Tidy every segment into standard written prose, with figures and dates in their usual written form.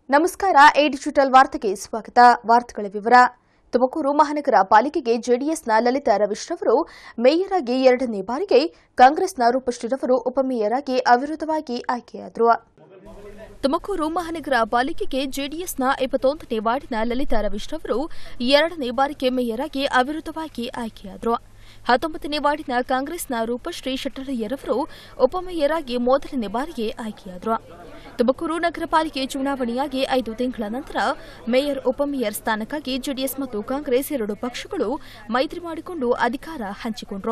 ನಮಸ್ಕಾರ A digital ವಾರ್ತೆಗೆ ಸ್ವಾಗತ. ವಾರ್ತೆಗಳ ವಿವರ. ತುಮಕೂರು ಮಹಾನಗರ ಪಾಲಿಕೆಗೆ ಜೆಡಿಎಸ್ನ ಲಲಿತಾ ರವೀಶ್ರವರು ಮೇಯರ್ ಆಗಿ 2ನೇ ಬಾರಿಗೆ, ಕಾಂಗ್ರೆಸ್ನ ರೂಪಶ್ರೀರವರು ಉಪಮೇಯರ್ ಆಗಿ ಅವಿರೋಧವಾಗಿ ಆಯ್ಕೆಯಾದರು. ತುಮಕೂರು ಮಹಾನಗರ ಪಾಲಿಕೆಗೆ ಜೆಡಿಎಸ್ನ 21ನೇ ವಾರ್ಡಿನ ಲಲಿತಾ ರವೀಶ್ರವರು 2ನೇ ಬಾರಿಗೆ ಮೇಯರ್ ಆಗಿ ಅವಿರೋಧವಾಗಿ ಆಯ್ಕೆಯಾದರು. 19ನೇ ವಾರ್ಡಿನ ಕಾಂಗ್ರೆಸ್ನ ರೂಪಶ್ರೀ ಶೆಟ್ಟರಯ್ಯರವರು ಉಪಮೇಯರ್ ಆಗಿ ಮೊದಲನೇ ಬಾರಿಗೆ ಆಯ್ಕೆಯಾದರು. ತುಮಕೂರು ನಗರ ಪಾಲಿಕೆ ಚುನಾವಣೆಯಾಗಿ 5 ತಿಂಗಳ ನಂತರ ಮೇಯರ್ ಉಪಮೇಯರ್ ಸ್ಥಾನಕ್ಕಾಗಿ ಜೆಡಿಎಸ್ ಮತ್ತು ಕಾಂಗ್ರೆಸ್ ಎರಡೂ ಪಕ್ಷಗಳು ಮೈತ್ರಿ ಮಾಡಿಕೊಂಡು ಅಧಿಕಾರ ಹಂಚಿಕೊಂಡರು.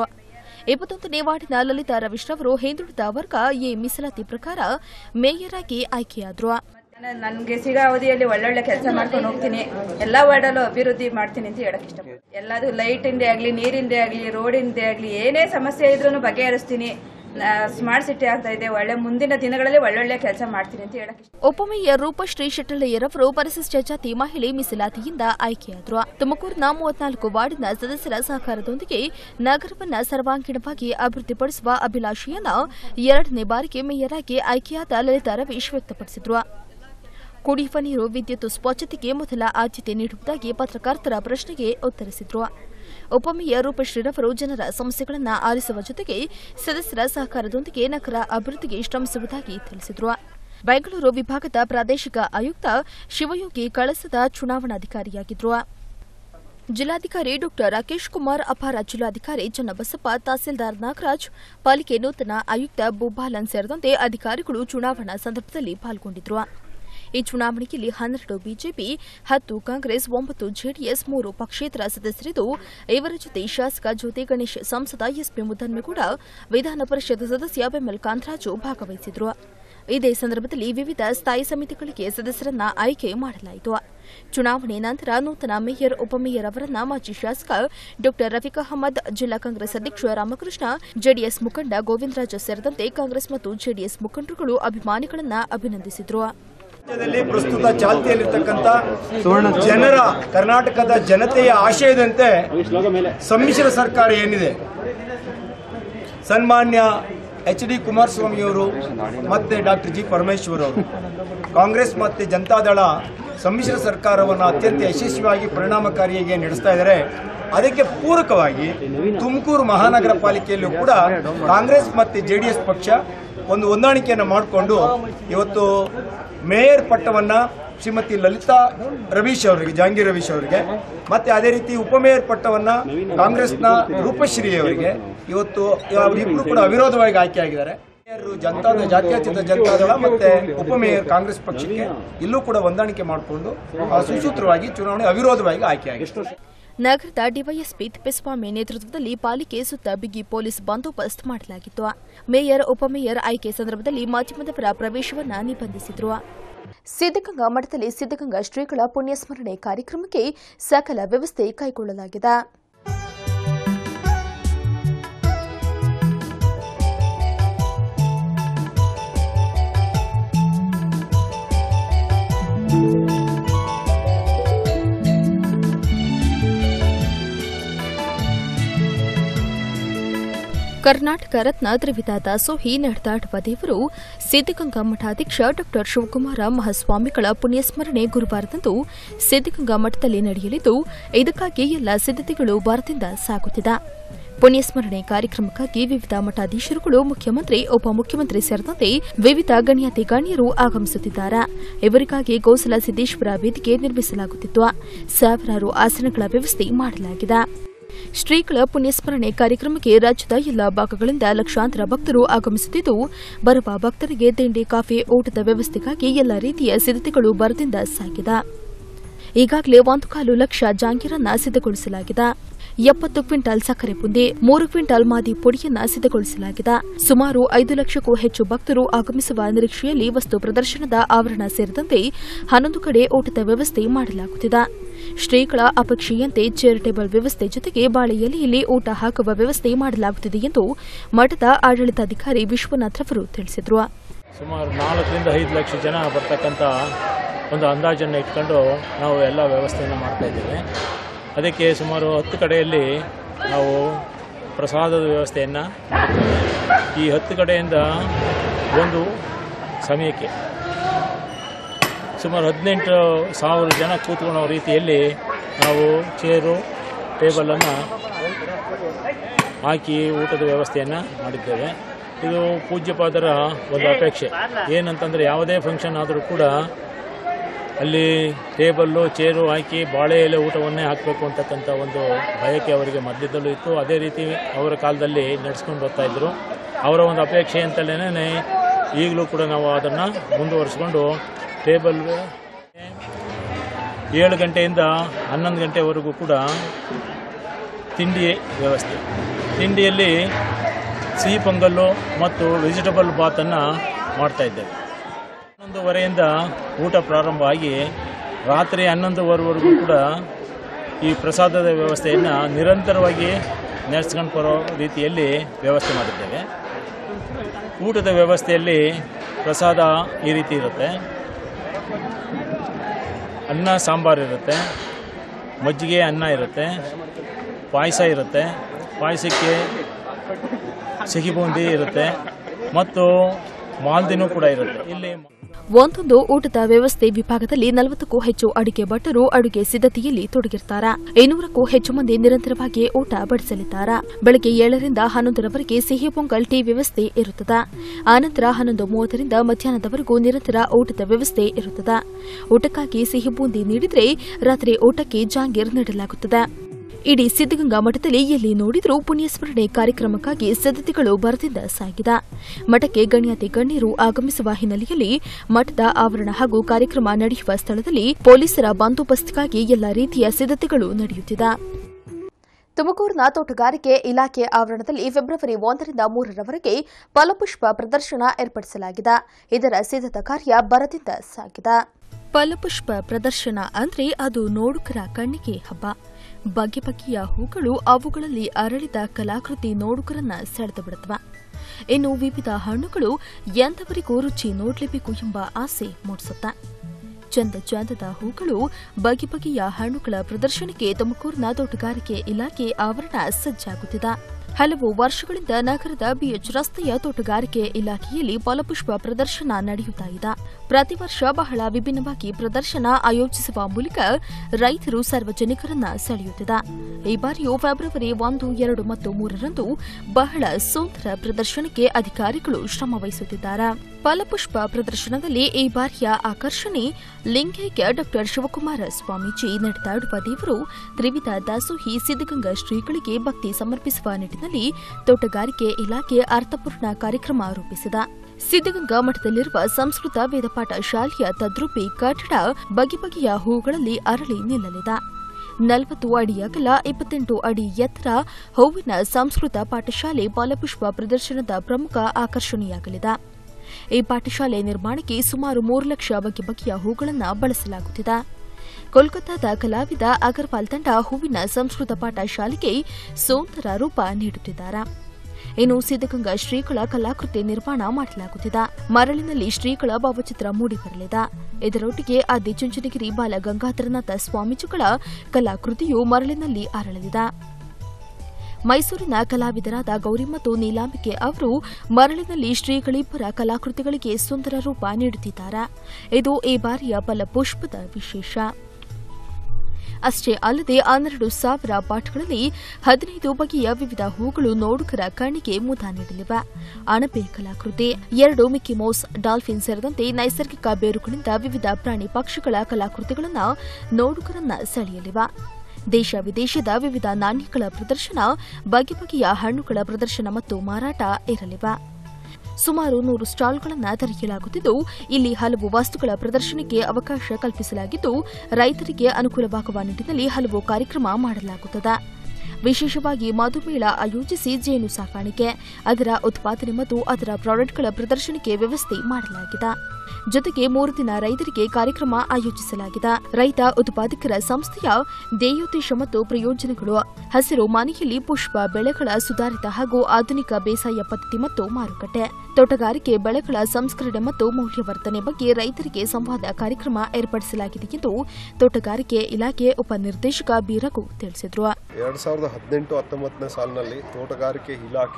21ನೇ ವಾರ್ಡಿನ ಲಲಿತಾ ರವೀಶ್ರವರು ಹಿಂದುಳಿದ ವರ್ಗ ಎ ಮೀಸಲಾತಿ ಪ್ರಕಾರ ಮೇಯರ್ ಆಗಿ ಆಯ್ಕೆಯಾದರು. ನನಗೆ ಸಿಗೋ ಅವಧಿಯಲ್ಲಿ ಒಳ್ಳೊಳ್ಳೆ ಕೆಲಸ ಮಾಡ್ಕೊಂಡು ಹೋಗ್ತೀನಿ, ಎಲ್ಲಾ ವಾರ್ಡಲ್ಲೂ ಅಭಿವೃದ್ಧಿ ಮಾಡ್ತೀನಿ ಅಂತ ಹೇಳಕ್ ಇಷ್ಟಪಡ್ತೀನಿ. ಎಲ್ಲಾದು ಲೈಟ್ ಇಂದೇ ಆಗಲಿ, ನೀರಿಂದೇ ಆಗಲಿ, ರೋಡಿಂದೇ ಆಗಲಿ, ಏನೇ ಸಮಸ್ಯೆ ಇದ್ರೂ ಬಗೆಹರಿಸ್ತೀನಿ. ಸ್ಮಾರ್ಟ್ ಸಿಟಿ ಆಗ್ತಾ ಇದೆ, ಒಳ್ಳೆ ಮುಂದಿನ ದಿನಗಳಲ್ಲಿ ಒಳ್ಳೊಳ್ಳೆ ಕೆಲಸ ಮಾಡ್ತೀನಿ ಅಂತ ಹೇಳಕ್ ಇಷ್ಟ. ಉಪಮೇಯರ್ ರೂಪಶ್ರೀ ಶೆಟ್ಟರಯ್ಯರವರು ಪರಿಶಿಷ್ಟ ಜಾತಿ ಮಹಿಳೆ ಮೀಸಲಾತಿಯಿಂದ ಆಯ್ಕೆಯಾದರು. ತುಮಕೂರಿನ 34 ವಾರ್ಡಿನ ಸದಸ್ಯರ ಸಹಕಾರದೊಂದಿಗೆ ನಗರವನ್ನು ಸರ್ವಾಂಗೀಣವಾಗಿ ಅಭಿವೃದ್ಧಿಪಡಿಸುವ ಅಭಿಲಾಷೆಯನ್ನು 2ನೇ ಬಾರಿಗೆ ಮೇಯರ್ ಆಗಿ ಆಯ್ಕೆಯಾದ ಲಲಿತಾ ರವೀಶ್ ವ್ಯಕ್ತಪಡಿಸಿದರು. ಕುಡಿಯುವ ನೀರು, ವಿದ್ಯುತ್, ಸ್ವಚ್ಛತೆಗೆ ಮೊದಲ ಆದ್ಯತೆ ನೀಡುವುದಾಗಿ ಪತ್ರಕರ್ತರ ಪ್ರಶ್ನೆಗೆ ಉತ್ತರಿಸಿದರು. ಉಪಮೇಯರ್ ರೂಪಶ್ರೀರವರು ಜನರ ಸಮಸ್ಯೆಗಳನ್ನು ಆಲಿಸುವ ಜೊತೆಗೆ ಸದಸ್ಯರ ಸಹಕಾರದೊಂದಿಗೆ ನಗರ ಅಭಿವೃದ್ಧಿಗೆ ಶ್ರಮಿಸುವುದಾಗಿ ತಿಳಿಸಿದರು. ಬೆಂಗಳೂರು ವಿಭಾಗದ ಪ್ರಾದೇಶಿಕ ಆಯುಕ್ತ ಶಿವಯೋಗಿ ಕಳಸದ ಚುನಾವಣಾಧಿಕಾರಿಯಾಗಿದ್ದರು. ಜಿಲ್ಲಾಧಿಕಾರಿ ಡಾ ರಾಕೇಶ್ ಕುಮಾರ್, ಅಪರ ಜಿಲ್ಲಾಧಿಕಾರಿ ಚನ್ನಬಸಪ್ಪ, ತಹಸೀಲ್ದಾರ್ ನಾಗರಾಜ್, ಪಾಲಿಕೆ ನೂತನ ಆಯುಕ್ತ ಭೂಪಾಲನ್ ಸೇರಿದಂತೆ ಅಧಿಕಾರಿಗಳು ಚುನಾವಣಾ ಸಂದರ್ಭದಲ್ಲಿ ಪಾಲ್ಗೊಂಡಿದ್ದರು. ಈ ಚುನಾವಣೆಯಲ್ಲಿ 12 ಬಿಜೆಪಿ, 10 ಕಾಂಗ್ರೆಸ್, 9 ಜೆಡಿಎಸ್, 3 ಪಕ್ಷೇತರ ಸದಸ್ಯರಿದ್ದು, ಇವರ ಜೊತೆ ಶಾಸಕ ಜ್ಯೋತಿ ಗಣೇಶ್, ಸಂಸದ ಎಸ್ಪಿ ಮುದ್ದನ್ಮೇಗೌಡ, ವಿಧಾನ ಪರಿಷತ್ ಸದಸ್ಯ ಬೆಮ್ಮಲ್ ಕಾಂತರಾಜು ಭಾಗವಹಿಸಿದರು. ಇದೇ ಸಂದರ್ಭದಲ್ಲಿ ವಿವಿಧ ಸ್ಥಾಯಿ ಸಮಿತಿಗಳಿಗೆ ಸದಸ್ಯರನ್ನ ಆಯ್ಕೆ ಮಾಡಲಾಯಿತು. ಚುನಾವಣೆ ನಂತರ ನೂತನ ಮೇಯರ್, ಉಪಮೇಯರ್ ಅವರನ್ನ ಮಾಜಿ ಶಾಸಕ ಡಾ ರಫೀಕ್ ಅಹಮದ್, ಜಿಲ್ಲಾ ಕಾಂಗ್ರೆಸ್ ಅಧ್ಯಕ್ಷ ರಾಮಕೃಷ್ಣ, ಜೆಡಿಎಸ್ ಮುಖಂಡ ಗೋವಿಂದರಾಜ್ ಸೇರಿದಂತೆ ಕಾಂಗ್ರೆಸ್ ಮತ್ತು ಜೆಡಿಎಸ್ ಮುಖಂಡರುಗಳು ಅಭಿಮಾನಿಗಳನ್ನ ಅಭಿನಂದಿಸಿದರು. ರಾಜ್ಯದಲ್ಲಿ ಪ್ರಸ್ತುತ ಚಾಲ್ತಿಯಲ್ಲಿರ್ತಕ್ಕಂಥ ಜನರ, ಕರ್ನಾಟಕದ ಜನತೆಯ ಆಶಯದಂತೆ ಸಮ್ಮಿಶ್ರ ಸರ್ಕಾರ ಏನಿದೆ, ಸನ್ಮಾನ್ಯ HD ಕುಮಾರಸ್ವಾಮಿಯವರು ಮತ್ತು ಡಾಕ್ಟರ್ ಜಿ ಪರಮೇಶ್ವರ್ ಅವರು, ಕಾಂಗ್ರೆಸ್ ಮತ್ತು ಜನತಾದಳ ಸಮ್ಮಿಶ್ರ ಸರ್ಕಾರವನ್ನು ಅತ್ಯಂತ ಯಶಸ್ವಿಯಾಗಿ ಪರಿಣಾಮಕಾರಿಯಾಗಿ ನಡೆಸ್ತಾ ಇದ್ದಾರೆ. ಅದಕ್ಕೆ ಪೂರಕವಾಗಿ ತುಮಕೂರು ಮಹಾನಗರ ಪಾಲಿಕೆಯಲ್ಲೂ ಕೂಡ ಕಾಂಗ್ರೆಸ್ ಮತ್ತು JDS ಪಕ್ಷ ಒಂದು ಹೊಂದಾಣಿಕೆಯನ್ನು ಮಾಡಿಕೊಂಡು ಇವತ್ತು ಮೇಯರ್ ಪಟ್ಟವನ್ನು ಶ್ರೀಮತಿ ಲಲಿತಾ ರವೀಶ್ ಅವರಿಗೆ, ಜಹಾಂಗೀರ್ ರವೀಶ್ ಅವರಿಗೆ, ಮತ್ತೆ ಅದೇ ರೀತಿ ಉಪಮೇಯರ್ ಪಟ್ಟವನ್ನು ಕಾಂಗ್ರೆಸ್ನ ರೂಪಶ್ರೀ ಅವರಿಗೆ ಇವತ್ತು ಅವರಿಬ್ಬರು ಕೂಡ ಅವಿರೋಧವಾಗಿ ಆಯ್ಕೆಯಾಗಿದ್ದಾರೆ. ಮೇಯರ್ ಜಾತ್ಯತೀತ ಜನತಾದಳ ಮತ್ತೆ ಉಪಮೇಯರ್ ಕಾಂಗ್ರೆಸ್ ಪಕ್ಷಕ್ಕೆ ಇಲ್ಲೂ ಕೂಡ ಹೊಂದಾಣಿಕೆ ಮಾಡಿಕೊಂಡು ಸುಸೂತ್ರವಾಗಿ ಚುನಾವಣೆ ಅವಿರೋಧವಾಗಿ ಆಯ್ಕೆಯಾಗಿದೆ. ನಗರದ ಡಿವೈಎಸ್ಪಿ ತಿಪ್ಪೇಸ್ವಾಮಿ ನೇತೃತ್ವದಲ್ಲಿ ಪಾಲಿಕೆ ಸುತ್ತ ಬಿಗಿ ಪೊಲೀಸ್ ಬಂದೋಬಸ್ತ್ ಮಾಡಲಾಗಿತ್ತು. ಮೇಯರ್, ಉಪಮೇಯರ್ ಆಯ್ಕೆ ಸಂದರ್ಭದಲ್ಲಿ ಮಾಧ್ಯಮದವರ ಪ್ರವೇಶವನ್ನು ನಿರ್ಬಂಧಿಸಿದ್ರು. ಸಿದ್ದಗಂಗಾ ಮಠದಲ್ಲಿ ಸಿದ್ದಗಂಗಾ ಶ್ರೀಗಳ ಪುಣ್ಯಸ್ಮರಣೆ ಕಾರ್ಯಕ್ರಮಕ್ಕೆ ಸಕಲ ವ್ಯವಸ್ಥೆ ಕೈಗೊಳ್ಳಲಾಗಿದೆ. ಕರ್ನಾಟಕ ರತ್ನ ತ್ರಿವಿಧ ದಾಸೋಹಿ ನಡೆದಾಡುವ ದೇವರು ಸಿದ್ದಗಂಗಾ ಮಠಾಧ್ಯಕ್ಷ ಡಾ ಶಿವಕುಮಾರ ಮಹಾಸ್ವಾಮಿಗಳ ಪುಣ್ಯಸ್ಮರಣೆ ಗುರುವಾರದಂದು ಸಿದ್ದಗಂಗಾ ಮಠದಲ್ಲಿ ನಡೆಯಲಿದ್ದು, ಇದಕ್ಕಾಗಿ ಎಲ್ಲ ಸಿದ್ದತೆಗಳು ಭರದಿಂದ ಸಾಗುತ್ತಿದೆ. ಪುಣ್ಯಸ್ಮರಣೆ ಕಾರ್ಯಕ್ರಮಕ್ಕಾಗಿ ವಿವಿಧ ಮಠಾಧೀಶರುಗಳು, ಮುಖ್ಯಮಂತ್ರಿ, ಉಪಮುಖ್ಯಮಂತ್ರಿ ಸೇರಿದಂತೆ ವಿವಿಧ ಗಣ್ಯಾತಿ ಗಣ್ಯರು ಆಗಮಿಸುತ್ತಿದ್ದಾರೆ. ಇವರಿಗಾಗಿ ಗೋಸಲ ಸಿದ್ದೇಶ್ವರ ವೇದಿಕೆ ನಿರ್ಮಿಸಲಾಗುತ್ತಿದ್ದು, ಸಾವಿರಾರು ಆಸನಗಳ ವ್ಯವಸ್ಥೆ ಮಾಡಲಾಗಿದೆ. ಶ್ರೀಗಳ ಪುಣ್ಯಸ್ಮರಣೆ ಕಾರ್ಯಕ್ರಮಕ್ಕೆ ರಾಜ್ಯದ ಎಲ್ಲಾ ಭಾಗಗಳಿಂದ ಲಕ್ಷಾಂತರ ಭಕ್ತರು ಆಗಮಿಸುತ್ತಿದ್ದು, ಬರುವ ಭಕ್ತರಿಗೆ ತಿಂಡಿ, ಕಾಫಿ, ಊಟದ ವ್ಯವಸ್ಥೆಗಾಗಿ ಎಲ್ಲ ರೀತಿಯ ಸಿದ್ಧತೆಗಳು ಭರದಿಂದ ಸಾಗಿದೆ. ಈಗಾಗಲೇ 1.25 ಲಕ್ಷ ಜಾಂಗೀರನ್ನ ಸಿದ್ದಗೊಳಿಸಲಾಗಿದೆ. 70 ಕ್ವಿಂಟಾಲ್ ಸಕ್ಕರೆ ಬುಂದಿ, 3 ಕ್ವಿಂಟಾಲ್ ಮಾದಿ ಪುಡಿಯನ್ನ ಸಿದ್ದಗೊಳಿಸಲಾಗಿದೆ. ಸುಮಾರು 5 ಲಕ್ಷಕ್ಕೂ ಹೆಚ್ಚು ಭಕ್ತರು ಆಗಮಿಸುವ ನಿರೀಕ್ಷೆಯಲ್ಲಿ ವಸ್ತು ಪ್ರದರ್ಶನದ ಆವರಣ ಸೇರಿದಂತೆ 11 ಕಡೆ ಊಟದ ವ್ಯವಸ್ಥೆ ಮಾಡಲಾಗುತ್ತಿದೆ. ಶ್ರೀಗಳ ಅಪೇಕ್ಷೆಯಂತೆ ಚೇರ್ ಟೇಬಲ್ ವ್ಯವಸ್ಥೆ ಜೊತೆಗೆ ಬಾಳೆ ಎಲೆಯಲ್ಲಿ ಊಟ ಹಾಕುವ ವ್ಯವಸ್ಥೆ ಮಾಡಲಾಗುತ್ತಿದೆ ಎಂದು ಮಠದ ಆಡಳಿತಾಧಿಕಾರಿ ವಿಶ್ವನಾಥ್ ಅವರು ತಿಳಿಸಿದರು. ಸುಮಾರು 4 ರಿಂದ 5 ಲಕ್ಷ ಜನ ಬರ್ತಕ್ಕಂಥ ಒಂದು ಅಂದಾಜನ್ನು ಇಟ್ಕೊಂಡು ನಾವು ಎಲ್ಲ ವ್ಯವಸ್ಥೆಯನ್ನು ಮಾಡ್ತಾ ಇದ್ದೇವೆ. ಅದಕ್ಕೆ ಸುಮಾರು 10 ಕಡೆಯಲ್ಲಿ ನಾವು ಪ್ರಸಾದದ ವ್ಯವಸ್ಥೆಯನ್ನು ಈ 10 ಕಡೆಯಿಂದ ಒಂದು ಸಮಯಕ್ಕೆ ಸುಮಾರು 18,000 ಜನ ಕೂತ್ಕೊಳ್ಳೋ ರೀತಿಯಲ್ಲಿ ನಾವು ಚೇರು ಟೇಬಲನ್ನು ಹಾಕಿ ಊಟದ ವ್ಯವಸ್ಥೆಯನ್ನು ಮಾಡಿದ್ದೇವೆ. ಇದು ಪೂಜ್ಯಪಾದರ ಒಂದು ಅಪೇಕ್ಷೆ ಏನಂತಂದರೆ ಯಾವುದೇ ಫಂಕ್ಷನ್ ಆದರೂ ಕೂಡ ಅಲ್ಲಿ ಟೇಬಲ್ಲು ಚೇರು ಹಾಕಿ ಬಾಳೆ ಎಲೆ ಊಟವನ್ನೇ ಹಾಕಬೇಕು ಅಂತಕ್ಕಂಥ ಒಂದು ಬಯಕೆ ಅವರಿಗೆ ಮಧ್ಯದಲ್ಲೂ ಇತ್ತು. ಅದೇ ರೀತಿ ಅವರ ಕಾಲದಲ್ಲಿ ನಡೆಸ್ಕೊಂಡು ಬರ್ತಾಯಿದ್ರು. ಅವರ ಒಂದು ಅಪೇಕ್ಷೆ ಅಂತಲೇ ಈಗಲೂ ಕೂಡ ನಾವು ಅದನ್ನು ಮುಂದುವರಿಸ್ಕೊಂಡು ಟೇಬಲ್ 7 ಗಂಟೆಯಿಂದ 11 ಗಂಟೆವರೆಗೂ ಕೂಡ ತಿಂಡಿ ವ್ಯವಸ್ಥೆ. ತಿಂಡಿಯಲ್ಲಿ ಸಿಹಿ ಪೊಂಗಲ್ಲು ಮತ್ತು ವೆಜಿಟಬಲ್ ಬಾತನ್ನು ಮಾಡ್ತಾಯಿದ್ದೇವೆ. 11:30ಯಿಂದ ಊಟ ಪ್ರಾರಂಭ ಆಗಿ ರಾತ್ರಿ 11:15ವರೆಗೂ ಕೂಡ ಈ ಪ್ರಸಾದದ ವ್ಯವಸ್ಥೆಯನ್ನು ನಿರಂತರವಾಗಿ ನಡೆಸ್ಕೊಂಡು ಬರೋ ರೀತಿಯಲ್ಲಿ ವ್ಯವಸ್ಥೆ ಮಾಡಿದ್ದೇವೆ. ಊಟದ ವ್ಯವಸ್ಥೆಯಲ್ಲಿ ಪ್ರಸಾದ ಈ ರೀತಿ ಇರುತ್ತೆ. ಅನ್ನ ಸಾಂಬಾರು ಇರುತ್ತೆ, ಮಜ್ಜಿಗೆ ಅನ್ನ ಇರುತ್ತೆ, ಪಾಯಸ ಇರುತ್ತೆ, ಪಾಯಸಕ್ಕೆ ಸಿಹಿ ಬೂಂದಿ ಇರುತ್ತೆ ಮತ್ತು ಮಾಲ್ದಿನೂ ಕೂಡ ಇರುತ್ತೆ. ಇಲ್ಲಿ ಒಂದೊಂದು ಊಟದ ವ್ಯವಸ್ಥೆ ವಿಭಾಗದಲ್ಲಿ 40ಕ್ಕೂ ಹೆಚ್ಚು ಅಡುಗೆ ಭಟ್ಟರು ಅಡುಗೆ ಸಿದ್ಧತೆಯಲ್ಲಿ ತೊಡಗಿರ್ತಾರೆ. 200ಕ್ಕೂ ಹೆಚ್ಚು ಮಂದಿ ನಿರಂತರವಾಗಿ ಊಟ ಬಡಿಸಲಿದ್ದಾರೆ. ಬೆಳಗ್ಗೆ 7ರಿಂದ 11ರವರೆಗೆ ಸಿಹಿ ಪೊಂಗಲ್ ಟೀ ವ್ಯವಸ್ಥೆ ಇರುತ್ತದೆ. ಆನಂತರ 11:30ರಿಂದ ಮಧ್ಯಾಹ್ನದವರೆಗೂ ನಿರಂತರ ಊಟದ ವ್ಯವಸ್ಥೆ ಇರುತ್ತದೆ. ಊಟಕ್ಕಾಗಿ ಸಿಹಿ ಬೂಂದಿ ನೀಡಿದರೆ ರಾತ್ರಿ ಊಟಕ್ಕೆ ಜಾಂಗೀರ್ ನೀಡಲಾಗುತ್ತದೆ. ಇಡೀ ಸಿದ್ದಗಂಗಾ ಮಠದಲ್ಲಿ ಎಲ್ಲಿ ನೋಡಿದರೂ ಪುಣ್ಯಸ್ಮರಣೆ ಕಾರ್ಯಕ್ರಮಕ್ಕಾಗಿ ಸಿದ್ಧತೆಗಳು ಭರದಿಂದ ಸಾಗಿದೆ. ಮಠಕ್ಕೆ ಗಣ್ಯಾತಿ ಗಣ್ಯರು ಆಗಮಿಸುವ ಹಿನ್ನೆಲೆಯಲ್ಲಿ ಮಠದ ಆವರಣ ಹಾಗೂ ಕಾರ್ಯಕ್ರಮ ನಡೆಯುವ ಸ್ಥಳದಲ್ಲಿ ಪೊಲೀಸರ ಬಂದೋಬಸ್ತ್ಗಾಗಿ ಎಲ್ಲ ರೀತಿಯ ಸಿದ್ಧತೆಗಳು ನಡೆಯುತ್ತಿದೆ. ತುಮಕೂರಿನ ತೋಟಗಾರಿಕೆ ಇಲಾಖೆ ಆವರಣದಲ್ಲಿ ಫೆಬ್ರವರಿ 1ರಿಂದ 3ರವರೆಗೆ ಫಲಪುಷ್ಪ ಪ್ರದರ್ಶನ ಏರ್ಪಡಿಸಲಾಗಿದೆ. ಇದರ ಸಿದ್ಧತಾ ಕಾರ್ಯ ಭರದಿಂದ ಸಾಗಿದೆ. ಫಲಪುಷ್ಪ ಪ್ರದರ್ಶನ ಅಂದ್ರೆ ಅದು ನೋಡುಗರ ಕಣ್ಣಿಗೆ ಹಬ್ಬ. ಬಗೆ ಬಗೆಯ ಹೂಗಳು, ಅವುಗಳಲ್ಲಿ ಅರಳಿದ ಕಲಾಕೃತಿ ನೋಡುಗರನ್ನ ಸೆಳೆದು ಬಿಡುತ್ತವೆ. ಇನ್ನು ವಿವಿಧ ಹಣ್ಣುಗಳು ಎಂಥವರಿಗೂ ರುಚಿ ನೋಡಲೇಬೇಕು ಎಂಬ ಆಸೆ ಮೂಡಿಸುತ್ತೆ. ಚಂದ ಚಂದದ ಹೂಗಳು, ಬಗೆ ಬಗೆಯ ಹಣ್ಣುಗಳ ಪ್ರದರ್ಶನಕ್ಕೆ ತುಮಕೂರಿನ ತೋಟಗಾರಿಕೆ ಇಲಾಖೆ ಆವರಣ ಸಜ್ಜಾಗುತ್ತಿದೆ. ಹಲವು ವರ್ಷಗಳಿಂದ ನಗರದ ಬಿಎಚ್ ರಸ್ತೆಯ ತೋಟಗಾರಿಕೆ ಇಲಾಖೆಯಲ್ಲಿ ಫಲಪುಷ್ಪ ಪ್ರದರ್ಶನ ನಡೆಯುತ್ತಾ ಇದೆ. ಪ್ರತಿ ವರ್ಷ ಬಹಳ ವಿಭಿನ್ನವಾಗಿ ಪ್ರದರ್ಶನ ಆಯೋಜಿಸುವ ಮೂಲಕ ರೈತರು ಸಾರ್ವಜನಿಕರನ್ನ ಸೆಳೆಯುತ್ತಿದೆ. ಈ ಬಾರಿಯೂ ಫೆಬ್ರವರಿ 1, 2 ಮತ್ತು 3ರಂದು ಬಹಳ ಸುಂದರ ಪ್ರದರ್ಶನಕ್ಕೆ ಅಧಿಕಾರಿಗಳು ಶ್ರಮವಹಿಸುತ್ತಿದ್ದಾರೆ. ಫಲಪುಷ್ಪ ಪ್ರದರ್ಶನದಲ್ಲಿ ಈ ಬಾರಿಯ ಆಕರ್ಷಣೆ ಲಿಂಗೈಕ್ಯ ಡಾ ಶಿವಕುಮಾರ ಸ್ವಾಮೀಜಿ ನಡೆದಾಡುವ ದೇವರು ತ್ರಿವಿಧ ದಾಸೋಹಿ ಸಿದ್ದಗಂಗಾ ಶ್ರೀಗಳಿಗೆ ಭಕ್ತಿ ಸಮರ್ಪಿಸುವ ನಿಟ್ಟಿನಲ್ಲಿ ತೋಟಗಾರಿಕೆ ಇಲಾಖೆ ಅರ್ಥಪೂರ್ಣ ಕಾರ್ಯಕ್ರಮ ರೂಪಿಸಿದೆ. ಸಿದ್ದಗಂಗಾ ಮಠದಲ್ಲಿರುವ ಸಂಸ್ಕೃತ ವೇದಪಾಠ ಶಾಲೆಯ ತದ್ರೂಪಿ ಕಟ್ಟಡ ಬಗೆ ಬಗೆಯ ಹೂಗಳಲ್ಲಿ ಅರಳಿ ನಿಲ್ಲಲಿದೆ. 40 ಅಡಿ ಅಗಲ, 28 ಅಡಿ ಎತ್ತರ ಹೂವಿನ ಸಂಸ್ಕೃತ ಪಾಠಶಾಲೆ ಫಲಪುಷ್ಪ ಪ್ರದರ್ಶನದ ಪ್ರಮುಖ ಆಕರ್ಷಣೆಯಾಗಲಿದೆ. ಈ ಪಾಠಶಾಲೆ ನಿರ್ಮಾಣಕ್ಕೆ ಸುಮಾರು 3 ಲಕ್ಷ ಬಗೆ ಬಗೆಯ ಹೂಗಳನ್ನು ಬಳಸಲಾಗುತ್ತಿದೆ. ಕೋಲ್ಕತ್ತಾದ ಕಲಾವಿದ ಅಗರ್ವಾಲ್ ತಂಡ ಹೂವಿನ ಸಂಸ್ಕೃತ ಪಾಠಶಾಲೆಗೆ ಸುಂದರ ರೂಪ ನೀಡುತ್ತಿದ್ದಾರೆ. ಇನ್ನು ಸಿದ್ದಗಂಗಾ ಶ್ರೀಗಳ ಕಲಾಕೃತಿ ನಿರ್ಮಾಣ ಮಾಡಲಾಗುತ್ತಿದೆ. ಮರಳಿನಲ್ಲಿ ಶ್ರೀಗಳ ಭಾವಚಿತ್ರ ಮೂಡಿಬರಲಿದೆ. ಇದರೊಟ್ಟಿಗೆ ಆದಿಚುಂಚನಗಿರಿ ಬಾಲಗಂಗಾಧರನಾಥ ಸ್ವಾಮೀಜಿಗಳ ಕಲಾಕೃತಿಯು ಮರಳಿನಲ್ಲಿ ಅರಳಲಿದೆ. ಮೈಸೂರಿನ ಕಲಾವಿದರಾದ ಗೌರಿ ಮತ್ತು ನೀಲಾಂಬಿಕೆ ಅವರು ಮರಳಿನಲ್ಲಿ ಶ್ರೀಗಳಿಬ್ಬರ ಕಲಾಕೃತಿಗಳಿಗೆ ಸುಂದರ ರೂಪ ನೀಡುತ್ತಿದ್ದಾರೆ. ಇದು ಈ ಬಾರಿಯ ಫಲಪುಷ್ಪದ ವಿಶೇಷ. ಅಷ್ಟೇ ಅಲ್ಲದೆ 12,000 ಪಾಟ್ಗಳಲ್ಲಿ 15 ಬಗೆಯ ವಿವಿಧ ಹೂಗಳು ನೋಡುಗರ ಕಣ್ಣಿಗೆ ಮುದ ನೀಡಲಿವೆ. ಅಣಬೆ ಕಲಾಕೃತಿ, 2 ಮಿಕ್ಕಿ ಮೌಸ್, ಡಾಲ್ಫಿನ್ ಸೇರಿದಂತೆ ನೈಸರ್ಗಿಕ ಬೇರುಗಳಿಂದ ವಿವಿಧ ಪ್ರಾಣಿ ಪಕ್ಷಿಗಳ ಕಲಾಕೃತಿಗಳನ್ನು ನೋಡುಗರನ್ನ ಸೆಳೆಯಲಿವೆ. ದೇಶ ವಿದೇಶದ ವಿವಿಧ ನಾಣ್ಯಗಳ ಪ್ರದರ್ಶನ, ಬಗೆ ಬಗೆಯ ಹಣ್ಣುಗಳ ಪ್ರದರ್ಶನ ಮತ್ತು ಮಾರಾಟ ಇರಲಿವೆ. ಸುಮಾರು 100 ಸ್ಟಾಲ್ಗಳನ್ನು ತೆರೆಯಲಾಗುತ್ತಿದ್ದು, ಇಲ್ಲಿ ಹಲವು ವಸ್ತುಗಳ ಪ್ರದರ್ಶನಕ್ಕೆ ಅವಕಾಶ ಕಲ್ಪಿಸಲಾಗಿದ್ದು, ರೈತರಿಗೆ ಅನುಕೂಲವಾಗುವ ನಿಟ್ಟಿನಲ್ಲಿ ಹಲವು ಕಾರ್ಯಕ್ರಮ ಮಾಡಲಾಗುತ್ತದೆ. ವಿಶೇಷವಾಗಿ ಮಧುಮೇಳ ಆಯೋಜಿಸಿ ಜೇನು ಸಾಕಾಣಿಕೆ, ಅದರ ಉತ್ಪಾದನೆ ಮತ್ತು ಅದರ ಪ್ರಾಡಕ್ಟ್ಗಳ ಪ್ರದರ್ಶನಕ್ಕೆ ವ್ಯವಸ್ಥೆ ಮಾಡಲಾಗಿದೆ. ಜೊತೆಗೆ 3 ದಿನ ರೈತರಿಗೆ ಕಾರ್ಯಕ್ರಮ ಆಯೋಜಿಸಲಾಗಿದೆ. ರೈತ ಉತ್ಪಾದಕರ ಸಂಸ್ಥೆಯ ಧ್ಯೇಯೋದ್ದೇಶ ಮತ್ತು ಪ್ರಯೋಜನಗಳು, ಹಸಿರು ಮನೆಯಲ್ಲಿ ಪುಷ್ಪ ಬೆಳೆಗಳ ಸುಧಾರಿತ ಹಾಗೂ ಆಧುನಿಕ ಬೇಸಾಯ ಪದ್ಧತಿ ಮತ್ತು ಮಾರುಕಟ್ಟೆ, ತೋಟಗಾರಿಕೆ ಬೆಳೆಗಳ ಸಂಸ್ಕರಣೆ ಮತ್ತು ಮೌಲ್ಯವರ್ಧನೆ ಬಗ್ಗೆ ರೈತರಿಗೆ ಸಂವಾದ ಕಾರ್ಯಕ್ರಮ ಏರ್ಪಡಿಸಲಾಗಿದೆ ಎಂದು ತೋಟಗಾರಿಕೆ ಇಲಾಖೆ ಉಪನಿರ್ದೇಶಕ ಬಿ ರಘು ತಿಳಿಸಿದರು. 2018-19 ಸಾಲಿನಲ್ಲಿ ತೋಟಗಾರಿಕೆ ಇಲಾಖೆ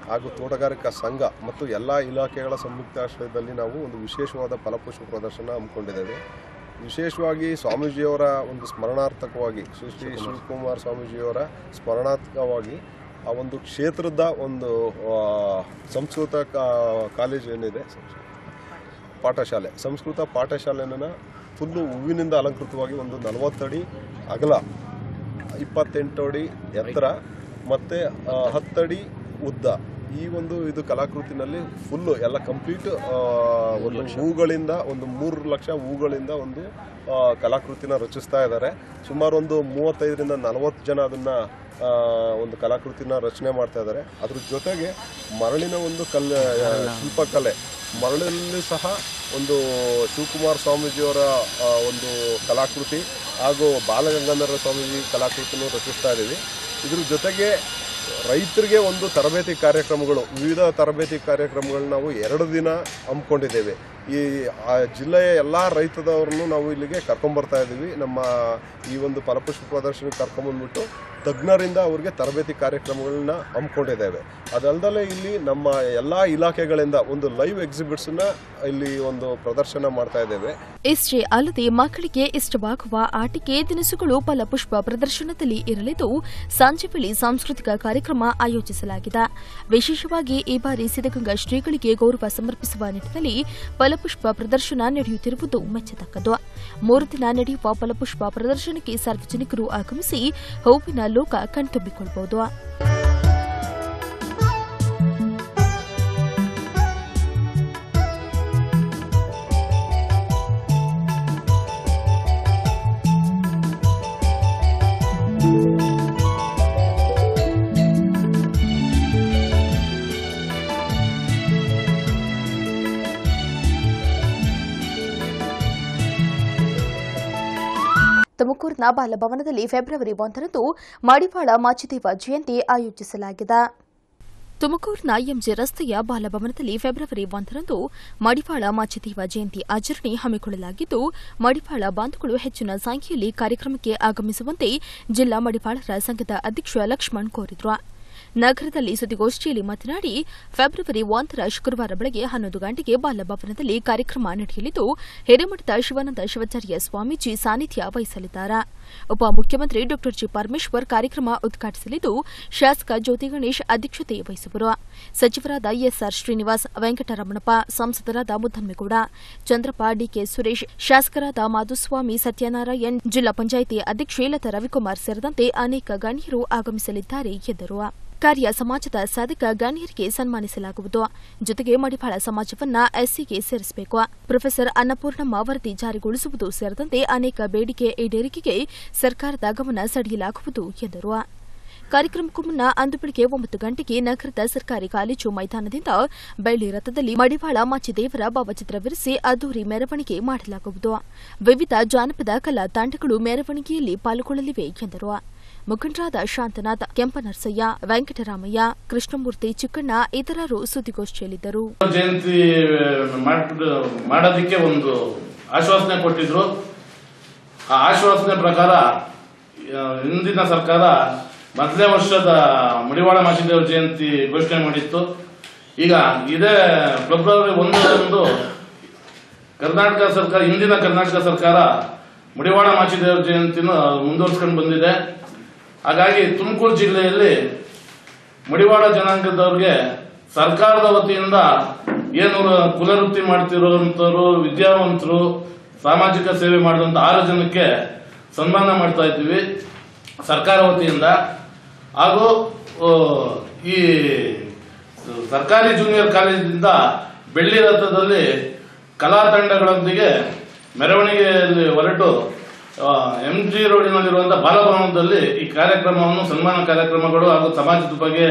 ಹಾಗೂ ತೋಟಗಾರಿಕಾ ಸಂಘ ಮತ್ತು ಎಲ್ಲ ಇಲಾಖೆಗಳ ಸಂಯುಕ್ತಾಶ್ರಯದಲ್ಲಿ ನಾವು ಒಂದು ವಿಶೇಷವಾದ ಫಲಪುಷ್ಪ ಪ್ರದರ್ಶನ ಹಮ್ಮಿಕೊಂಡಿದ್ದೇವೆ. ವಿಶೇಷವಾಗಿ ಸ್ವಾಮೀಜಿಯವರ ಒಂದು ಸ್ಮರಣಾರ್ಥಕವಾಗಿ ಶ್ರೀ ಶಿವಕುಮಾರ ಸ್ವಾಮೀಜಿಯವರ ಸ್ಮರಣಾರ್ಥಕವಾಗಿ ಆ ಒಂದು ಕ್ಷೇತ್ರದ ಒಂದು ಸಂಸ್ಕೃತ ಕಾಲೇಜು ಏನಿದೆ, ಪಾಠಶಾಲೆ, ಸಂಸ್ಕೃತ ಪಾಠಶಾಲೆಯನ್ನು ಫುಲ್ಲು ಹೂವಿನಿಂದ ಅಲಂಕೃತವಾಗಿ ಒಂದು 40 ಅಡಿ ಅಗಲ, 28 ಅಡಿ ಎತ್ತರ ಮತ್ತು 10 ಅಡಿ ಉದ್ದ, ಈ ಒಂದು ಇದು ಕಲಾಕೃತಿನಲ್ಲಿ ಫುಲ್ಲು ಎಲ್ಲ ಕಂಪ್ಲೀಟ್ ಒಂದು ಹೂಗಳಿಂದ ಒಂದು 3 ಲಕ್ಷ ಹೂಗಳಿಂದ ಒಂದು ಕಲಾಕೃತಿನ ರಚಿಸ್ತಾ ಇದ್ದಾರೆ. ಸುಮಾರು ಒಂದು 35ರಿಂದ 40 ಜನ ಅದನ್ನು ಒಂದು ಕಲಾಕೃತಿನ ರಚನೆ ಮಾಡ್ತಾ ಇದ್ದಾರೆ. ಅದ್ರ ಜೊತೆಗೆ ಮರಳಿನ ಒಂದು ಶಿಲ್ಪಕಲೆ, ಮರಳಲ್ಲಿ ಸಹ ಒಂದು ಶಿವಕುಮಾರ ಸ್ವಾಮೀಜಿಯವರ ಒಂದು ಕಲಾಕೃತಿ ಹಾಗೂ ಬಾಲಗಂಗಾಧರ ಸ್ವಾಮೀಜಿ ಕಲಾಕೃತಿನೂ ರಚಿಸ್ತಾ ಇದ್ದೀವಿ. ಇದ್ರ ಜೊತೆಗೆ ರೈತರಿಗೆ ಒಂದು ತರಬೇತಿ ಕಾರ್ಯಕ್ರಮಗಳು, ವಿವಿಧ ತರಬೇತಿ ಕಾರ್ಯಕ್ರಮಗಳನ್ನ ನಾವು 2 ದಿನ ಹಮ್ಮಿಕೊಂಡಿದ್ದೇವೆ. ಈ ಜಿಲ್ಲೆಯ ಎಲ್ಲ ರೈತದವ್ರನ್ನು ನಾವು ಇಲ್ಲಿಗೆ ಕರ್ಕೊಂಬರ್ತಾ ಇದ್ದೀವಿ. ನಮ್ಮ ಈ ಒಂದು ಫಲಪುಷ್ಪ ಪ್ರದರ್ಶನಕ್ಕೆ ಕರ್ಕೊಂಬಂದ್ಬಿಟ್ಟು ತಜ್ಞರಿಂದ ಅವರಿಗೆ ತರಬೇತಿ ಕಾರ್ಯಕ್ರಮಗಳನ್ನ ಹಮ್ಮಿಕೊಂಡಿದ್ದೇವೆ. ಅದಲ್ಲದೆ ಇಲ್ಲಿ ನಮ್ಮ ಎಲ್ಲ ಇಲಾಖೆಗಳಿಂದ ಒಂದು ಲೈವ್ ಎಕ್ಸಿಬಿಟ್ಸ್ನ ಇಲ್ಲಿ ಒಂದು ಪ್ರದರ್ಶನ ಮಾಡ್ತಾ ಇದ್ದೇವೆ. ಇಷ್ಟೇ ಅಲ್ಲದೆ ಮಕ್ಕಳಿಗೆ ಇಷ್ಟವಾಗುವ ಆಟಿಕೆ ದಿನಸುಗಳು ಫಲಪುಷ್ಪ ಪ್ರದರ್ಶನದಲ್ಲಿ ಇರಲಿದ್ದು, ಸಂಜೆ ವೇಳೆ ಸಾಂಸ್ಕೃತಿಕ ಕಾರ್ಯಕ್ರಮ ಆಯೋಜಿಸಲಾಗಿದೆ. ವಿಶೇಷವಾಗಿ ಈ ಬಾರಿ ಸಿದ್ಧಗಂಗಾ ಶ್ರೀಗಳಿಗೆ ಗೌರವ ಸಮರ್ಪಿಸುವ ನಿಟ್ಟಿನಲ್ಲಿ ಫಲಪುಷ್ಪ ಪ್ರದರ್ಶನ ನಡೆಯುತ್ತಿರುವುದು ಮೆಚ್ಚತಕ್ಕದ್ದು. 3 ದಿನ ನಡೆಯುವ ಫಲಪುಷ್ಪ ಪ್ರದರ್ಶನಕ್ಕೆ ಸಾರ್ವಜನಿಕರು ಆಗಮಿಸಿ ಹೂವಿನ ಲೋಕ ಕಣ್ತುಂಬಿಕೊಳ್ಳಬಹುದು. ತುಮಕೂರಿನ ಬಾಲಭವನದಲ್ಲಿ ಫೆಬ್ರವರಿ 1ರಂದು ಮಡಿವಾಳ ಮಾಚಿದೇವ ಜಯಂತಿ ಆಯೋಜಿಸಲಾಗಿದೆ. ತುಮಕೂರಿನ ಎಂಜೆ ರಸ್ತೆಯ ಬಾಲಭವನದಲ್ಲಿ ಫೆಬ್ರವರಿ 1ರಂದು ಮಡಿವಾಳ ಮಾಚಿದೇವ ಜಯಂತಿ ಆಚರಣೆ ಹಮ್ಮಿಕೊಳ್ಳಲಾಗಿದ್ದು, ಮಡಿವಾಳ ಬಾಂಧವರು ಹೆಚ್ಚಿನ ಸಂಖ್ಯೆಯಲ್ಲಿ ಕಾರ್ಯಕ್ರಮಕ್ಕೆ ಆಗಮಿಸುವಂತೆ ಜಿಲ್ಲಾ ಮಡಿವಾಳರ ಸಂಘದ ಅಧ್ಯಕ್ಷ ಲಕ್ಷ್ಮಣ್ ಕೋರಿದರು. ನಗರದಲ್ಲಿ ಸುದ್ದಿಗೋಷ್ಠಿಯಲ್ಲಿ ಮಾತನಾಡಿ, ಫೆಬ್ರವರಿ 1ರ ಶುಕ್ರವಾರ ಬೆಳಗ್ಗೆ 11 ಗಂಟೆಗೆ ಬಾಲಭವನದಲ್ಲಿ ಕಾರ್ಯಕ್ರಮ ನಡೆಯಲಿದ್ದು, ಹಿರೇಮಠದ ಶಿವಾನಂದ ಶಿವಾಚಾರ್ಯ ಸ್ವಾಮೀಜಿ ಸಾನ್ನಿಧ್ಯ ವಹಿಸಲಿದ್ದಾರೆ. ಉಪಮುಖ್ಯಮಂತ್ರಿ ಡಾ ಜಿ ಪರಮೇಶ್ವರ್ ಕಾರ್ಯಕ್ರಮ ಉದ್ಘಾಟಿಸಲಿದ್ದು, ಶಾಸಕ ಜ್ಯೋತಿ ಗಣೇಶ್ ಅಧ್ಯಕ್ಷತೆ ವಹಿಸುವರು. ಸಚಿವರಾದ ಎಸ್ಆರ್ ಶ್ರೀನಿವಾಸ್, ವೆಂಕಟರಮಣಪ್ಪ, ಸಂಸದರಾದ ಮುದ್ದನ್ಮೇಗೌಡ, ಚಂದ್ರಪ್ಪ, ಡಿಕೆ ಸುರೇಶ್, ಶಾಸಕರಾದ ಮಾಧುಸ್ವಾಮಿ, ಸತ್ಯನಾರಾಯಣ್, ಜಿಲ್ಲಾ ಪಂಚಾಯಿತಿ ಅಧ್ಯಕ್ಷೆ ಲತಾ ರವಿಕುಮಾರ್ ಸೇರಿದಂತೆ ಅನೇಕ ಗಣ್ಯರು ಆಗಮಿಸಲಿದ್ದಾರೆ ಎಂದರು. ಕಾರ್ಯ ಸಮಾಜದ ಸಾಧಕ ಗಣ್ಯರಿಗೆ ಸನ್ಮಾನಿಸಲಾಗುವುದು. ಜೊತೆಗೆ ಮಡಿವಾಳ ಸಮಾಜವನ್ನ ಎಸ್ಸಿಗೆ ಸೇರಿಸಬೇಕು, ಪ್ರೊಫೆಸರ್ ಅನ್ನಪೂರ್ಣಮ್ಮ ವರದಿ ಜಾರಿಗೊಳಿಸುವುದು ಸೇರಿದಂತೆ ಅನೇಕ ಬೇಡಿಕೆ ಈಡೇರಿಕೆಗೆ ಸರ್ಕಾರದ ಗಮನ ಸೆಳೆಯಲಾಗುವುದು ಎಂದರು. ಕಾರ್ಯಕ್ರಮಕ್ಕೂ ಮುನ್ನ ಅಂದು ಬೆಳಗ್ಗೆ 9 ಗಂಟೆಗೆ ನಗರದ ಸರ್ಕಾರಿ ಕಾಲೇಜು ಮೈದಾನದಿಂದ ಬೆಳ್ಳಿ ರಥದಲ್ಲಿ ಮಡಿವಾಳ ಮಾಚಿದೇವರ ಭಾವಚಿತ್ರವಿರಿಸಿ ಅದ್ದೂರಿ ಮೆರವಣಿಗೆ ಮಾಡಲಾಗುವುದು. ವಿವಿಧ ಜಾನಪದ ಕಲಾ ತಂಡಗಳು ಮೆರವಣಿಗೆಯಲ್ಲಿ ಪಾಲ್ಗೊಳ್ಳಲಿವೆ ಎಂದರು. ಮುಖಂಡರಾದ ಶಾಂತನಾಥ್, ಕೆಂಪನರಸಯ್ಯ, ವೆಂಕಟರಾಮಯ್ಯ, ಕೃಷ್ಣಮೂರ್ತಿ, ಚಿಕ್ಕಣ್ಣ ಇತರರು ಸುದ್ದಿಗೋಷ್ಠಿಯಲ್ಲಿದ್ದರು. ಜಯಂತಿ ಮಾಡೋದಕ್ಕೆ ಒಂದು ಆಶ್ವಾಸನೆ ಕೊಟ್ಟಿದ್ರು. ಆ ಆಶ್ವಾಸನೆ ಪ್ರಕಾರ ಹಿಂದಿನ ಸರ್ಕಾರ ಮೊದಲನೇ ವರ್ಷದ ಮಡಿವಾಳ ಮಾಚಿದೇವ ಜಯಂತಿ ಘೋಷಣೆ ಮಾಡಿತ್ತು. ಈಗ ಇದೇ ಫೆಬ್ರವರಿ 1ರಂದು ಕರ್ನಾಟಕ ಸರ್ಕಾರ, ಹಿಂದಿನ ಕರ್ನಾಟಕ ಸರ್ಕಾರ ಮಡಿವಾಳ ಮಾಚಿದೇವ ಜಯಂತಿನ ಮುಂದುವರಿಸಿಕೊಂಡು ಬಂದಿದೆ. ಹಾಗಾಗಿ ತುಮಕೂರು ಜಿಲ್ಲೆಯಲ್ಲಿ ಮಡಿವಾಳ ಜನಾಂಗದವ್ರಿಗೆ ಸರ್ಕಾರದ ವತಿಯಿಂದ ಏನು ಕುಲವೃತ್ತಿ ಮಾಡ್ತಿರೋಂಥವ್ರು, ವಿದ್ಯಾವಂತರು, ಸಾಮಾಜಿಕ ಸೇವೆ ಮಾಡಿದಂಥ 6 ಜನಕ್ಕೆ ಸನ್ಮಾನ ಮಾಡ್ತಾ ಇದ್ದೀವಿ ಸರ್ಕಾರ ವತಿಯಿಂದ. ಹಾಗೂ ಈ ಸರ್ಕಾರಿ ಜೂನಿಯರ್ ಕಾಲೇಜಿನಿಂದ ಬೆಳ್ಳಿ ರಥದಲ್ಲಿ ಕಲಾ ತಂಡಗಳೊಂದಿಗೆ ಮೆರವಣಿಗೆಯಲ್ಲಿ ಹೊರಟು ಎಂಜಿ ರೋಡಿನಲ್ಲಿರುವಂತಹ ಬಾಲಭವನದಲ್ಲಿ ಈ ಕಾರ್ಯಕ್ರಮವನ್ನು, ಸನ್ಮಾನ ಕಾರ್ಯಕ್ರಮಗಳು ಹಾಗೂ ಸಮಾಜದ ಬಗ್ಗೆ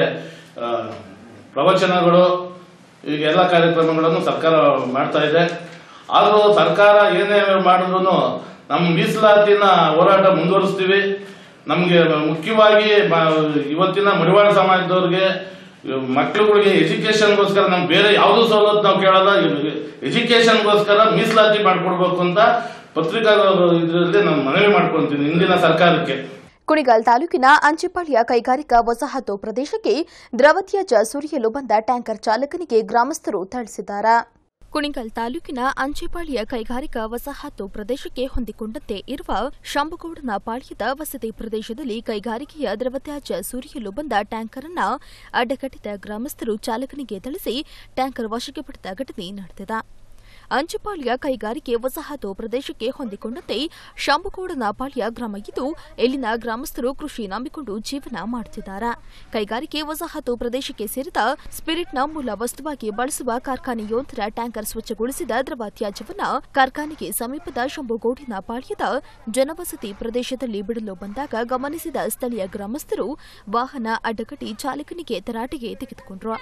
ಪ್ರವಚನಗಳು, ಈಗ ಎಲ್ಲ ಕಾರ್ಯಕ್ರಮಗಳನ್ನು ಸರ್ಕಾರ ಮಾಡ್ತಾ ಇದೆ. ಆದರೂ ಸರ್ಕಾರ ಏನೇ ಮಾಡಿದ್ರು ನಮ್ಮ ಮೀಸಲಾತಿನ ಹೋರಾಟ ಮುಂದುವರಿಸ್ತೀವಿ. ನಮಗೆ ಮುಖ್ಯವಾಗಿ ಇವತ್ತಿನ ಮಡಿವಾಳ ಸಮಾಜದವ್ರಿಗೆ, ಮಕ್ಕಳುಗಳಿಗೆ ಎಜುಕೇಶನ್ಗೋಸ್ಕರ ನಮ್ಗೆ ಬೇರೆ ಯಾವುದೂ ಸವಲತ್ತು ನಾವು ಕೇಳಲ್ಲ, ಎಜುಕೇಶನ್ಗೋಸ್ಕರ ಮೀಸಲಾತಿ ಮಾಡಿಕೊಡ್ಬೇಕು ಅಂತ ಪತ್ರಿಕಾ ಇದರಲ್ಲಿ ನಾನು ಮನವಿ ಮಾಡ್ಕೊಂತೀನಿ ಹಿಂದಿನ ಸರ್ಕಾರಕ್ಕೆ. ಕುಣಿಗಲ್ ತಾಲೂಕಿನ ಅಂಚಿಪಾಳ್ಯ ಕೈಗಾರಿಕಾ ವಸಾಹತು ಪ್ರದೇಶಕ್ಕೆ ದ್ರವ ತ್ಯಾಜ್ಯ ಸುರಿಯಲು ಬಂದ ಟ್ಯಾಂಕರ್ ಚಾಲಕನಿಗೆ ಗ್ರಾಮಸ್ಥರು ಥಳಿಸಿದ್ದಾರೆ. ಕುಣಿಗಲ್ ತಾಲೂಕಿನ ಅಂಚಿಪಾಳ್ಯ ಕೈಗಾರಿಕಾ ವಸಾಹತು ಪ್ರದೇಶಕ್ಕೆ ಹೊಂದಿಕೊಂಡಂತೆ ಇರುವ ಶಂಭುಗೌಡನ ಪಾಳ್ಯದ ವಸತಿ ಪ್ರದೇಶದಲ್ಲಿ ಕೈಗಾರಿಕೆಯ ದ್ರವ ತ್ಯಾಜ್ಯ ಸುರಿಯಲು ಬಂದ ಟ್ಯಾಂಕರ್ ಅನ್ನು ಅಡ್ಡಗಟ್ಟಿದ ಗ್ರಾಮಸ್ಥರು ಚಾಲಕನಿಗೆ ಥಳಿಸಿ ಟ್ಯಾಂಕರ್ ವಶಕ್ಕೆ ಪಡೆದ ಘಟನೆ ನಡೆದಿದೆ. ಅಂಚಿಪಾಳ್ಯ ಕೈಗಾರಿಕೆ ವಸಾಹತು ಪ್ರದೇಶಕ್ಕೆ ಹೊಂದಿಕೊಂಡಂತೆ ಶಂಭುಗೌಡನ ಪಾಳ್ಯ ಗ್ರಾಮ ಇದ್ದು ಇಲ್ಲಿನ ಗ್ರಾಮಸ್ಥರು ಕೃಷಿ ನಂಬಿಕೊಂಡು ಜೀವನ ಮಾಡುತ್ತಿದ್ದಾರೆ. ಕೈಗಾರಿಕೆ ವಸಾಹತು ಪ್ರದೇಶಕ್ಕೆ ಸೇರಿದ ಸ್ಪಿರಿಟ್ನ ಮೂಲ ವಸ್ತುವಾಗಿ ಬಳಸುವ ಕಾರ್ಖಾನೆಯೊಂದರ ಟ್ಯಾಂಕರ್ ಸ್ವಚ್ಛಗೊಳಿಸಿದ ದ್ರವ ತ್ಯಾಜ್ಯವನ್ನು ಕಾರ್ಖಾನೆಗೆ ಸಮೀಪದ ಶಂಭುಗೌಡಿನ ಪಾಳ್ಯದ ಜನವಸತಿ ಪ್ರದೇಶದಲ್ಲಿ ಬಿಡಲು ಬಂದಾಗ ಗಮನಿಸಿದ ಸ್ಥಳೀಯ ಗ್ರಾಮಸ್ಥರು ವಾಹನ ಅಡ್ಡಗಟ್ಟಿ ಚಾಲಕನಿಗೆ ತರಾಟೆಗೆ ತೆಗೆದುಕೊಂಡರು.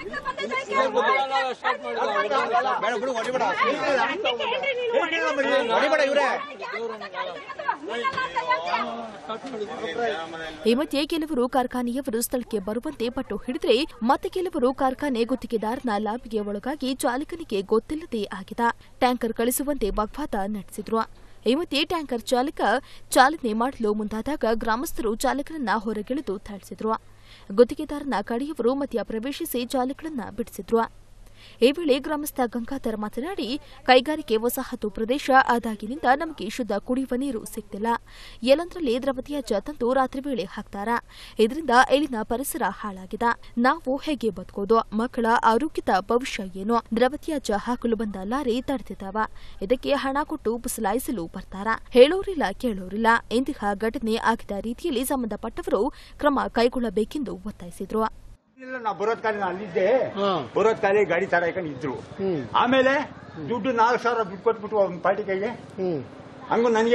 ಈ ಮಧ್ಯೆ ಕೆಲವರು ಕಾರ್ಖಾನೆಯವರು ಸ್ಥಳಕ್ಕೆ ಬರುವಂತೆ ಪಟ್ಟು ಹಿಡಿದ್ರೆ ಮತ್ತೆ ಕೆಲವರು ಕಾರ್ಖಾನೆ ಗುತ್ತಿಗೆದಾರನ ಲಾಬಿಗೆ ಒಳಗಾಗಿ ಚಾಲಕನಿಗೆ ಗೊತ್ತಿಲ್ಲದೆ ಆಗಿದೆ ಟ್ಯಾಂಕರ್ ಕಳಿಸುವಂತೆ ವಾಗ್ವಾದ ನಡೆಸಿದ್ರು. ಈ ಮಧ್ಯೆ ಟ್ಯಾಂಕರ್ ಚಾಲಕ ಚಾಲನೆ ಮಾಡಲು ಮುಂದಾದಾಗ ಗ್ರಾಮಸ್ಥರು ಚಾಲಕನನ್ನ ಹೊರಗೆಳೆದು ಥಳಿಸಿದ್ರು. ಗುತ್ತಿಗೆದಾರನ ಕಡೆಯವರು ಮಧ್ಯ ಪ್ರವೇಶಿಸಿ ಚಾಲಕನನ್ನ ಬಿಡಿಸಿದ್ರು. ಈ ವೇಳೆ ಗ್ರಾಮಸ್ಥ ಗಂಗಾಧರ್ ಮಾತನಾಡಿ, ಕೈಗಾರಿಕೆ ವಸಾಹತು ಪ್ರದೇಶ ಆದಾಗಿನಿಂದ ನಮಗೆ ಶುದ್ಧ ಕುಡಿಯುವ ನೀರು ಸಿಗ್ತಿಲ್ಲ. ಎಲ್ಲಂದ್ರಲ್ಲಿ ದ್ರವ ತ್ಯಾಜ್ಯ ತಂದು ರಾತ್ರಿ ವೇಳೆ ಹಾಕ್ತಾರ. ಇದರಿಂದ ಇಲ್ಲಿನ ಪರಿಸರ ಹಾಳಾಗಿದೆ. ನಾವು ಹೇಗೆ ಬದುಕೋದು? ಮಕ್ಕಳ ಆರೋಗ್ಯದ ಭವಿಷ್ಯ ಏನು? ದ್ರವ ತ್ಯಾಜ್ಯ ಹಾಕಲು ಬಂದ ಲಾರಿ ತಡೆದಿದ್ದಾವ. ಇದಕ್ಕೆ ಹಣ ಕೊಟ್ಟು ಬುಸಲಾಯಿಸಲು ಬರ್ತಾರ. ಹೇಳೋರಿಲ್ಲ ಕೇಳೋರಿಲ್ಲ. ಇಂತಹ ಘಟನೆ ಆಗಿದ ರೀತಿಯಲ್ಲಿ ಸಂಬಂಧಪಟ್ಟವರು ಕ್ರಮ ಕೈಗೊಳ್ಳಬೇಕೆಂದು ಒತ್ತಾಯಿಸಿದರು. ನಾವು ಬರೋದ್ ಕಾಲ ಅಲ್ಲಿದ್ದೆ, ಬರೋದ್ ಕಾಲ ಗಾಡಿ ತರ ಹಾಕೊಂಡು ಇದ್ರು. ಆಮೇಲೆ ದುಡ್ಡು 4,000 ದುಡ್ಡು ಕೊಟ್ಬಿಟ್ಟು ಒಂದು ಪಾರ್ಟಿ ಕೈಗೆ ಹಂಗು ನನಗೆ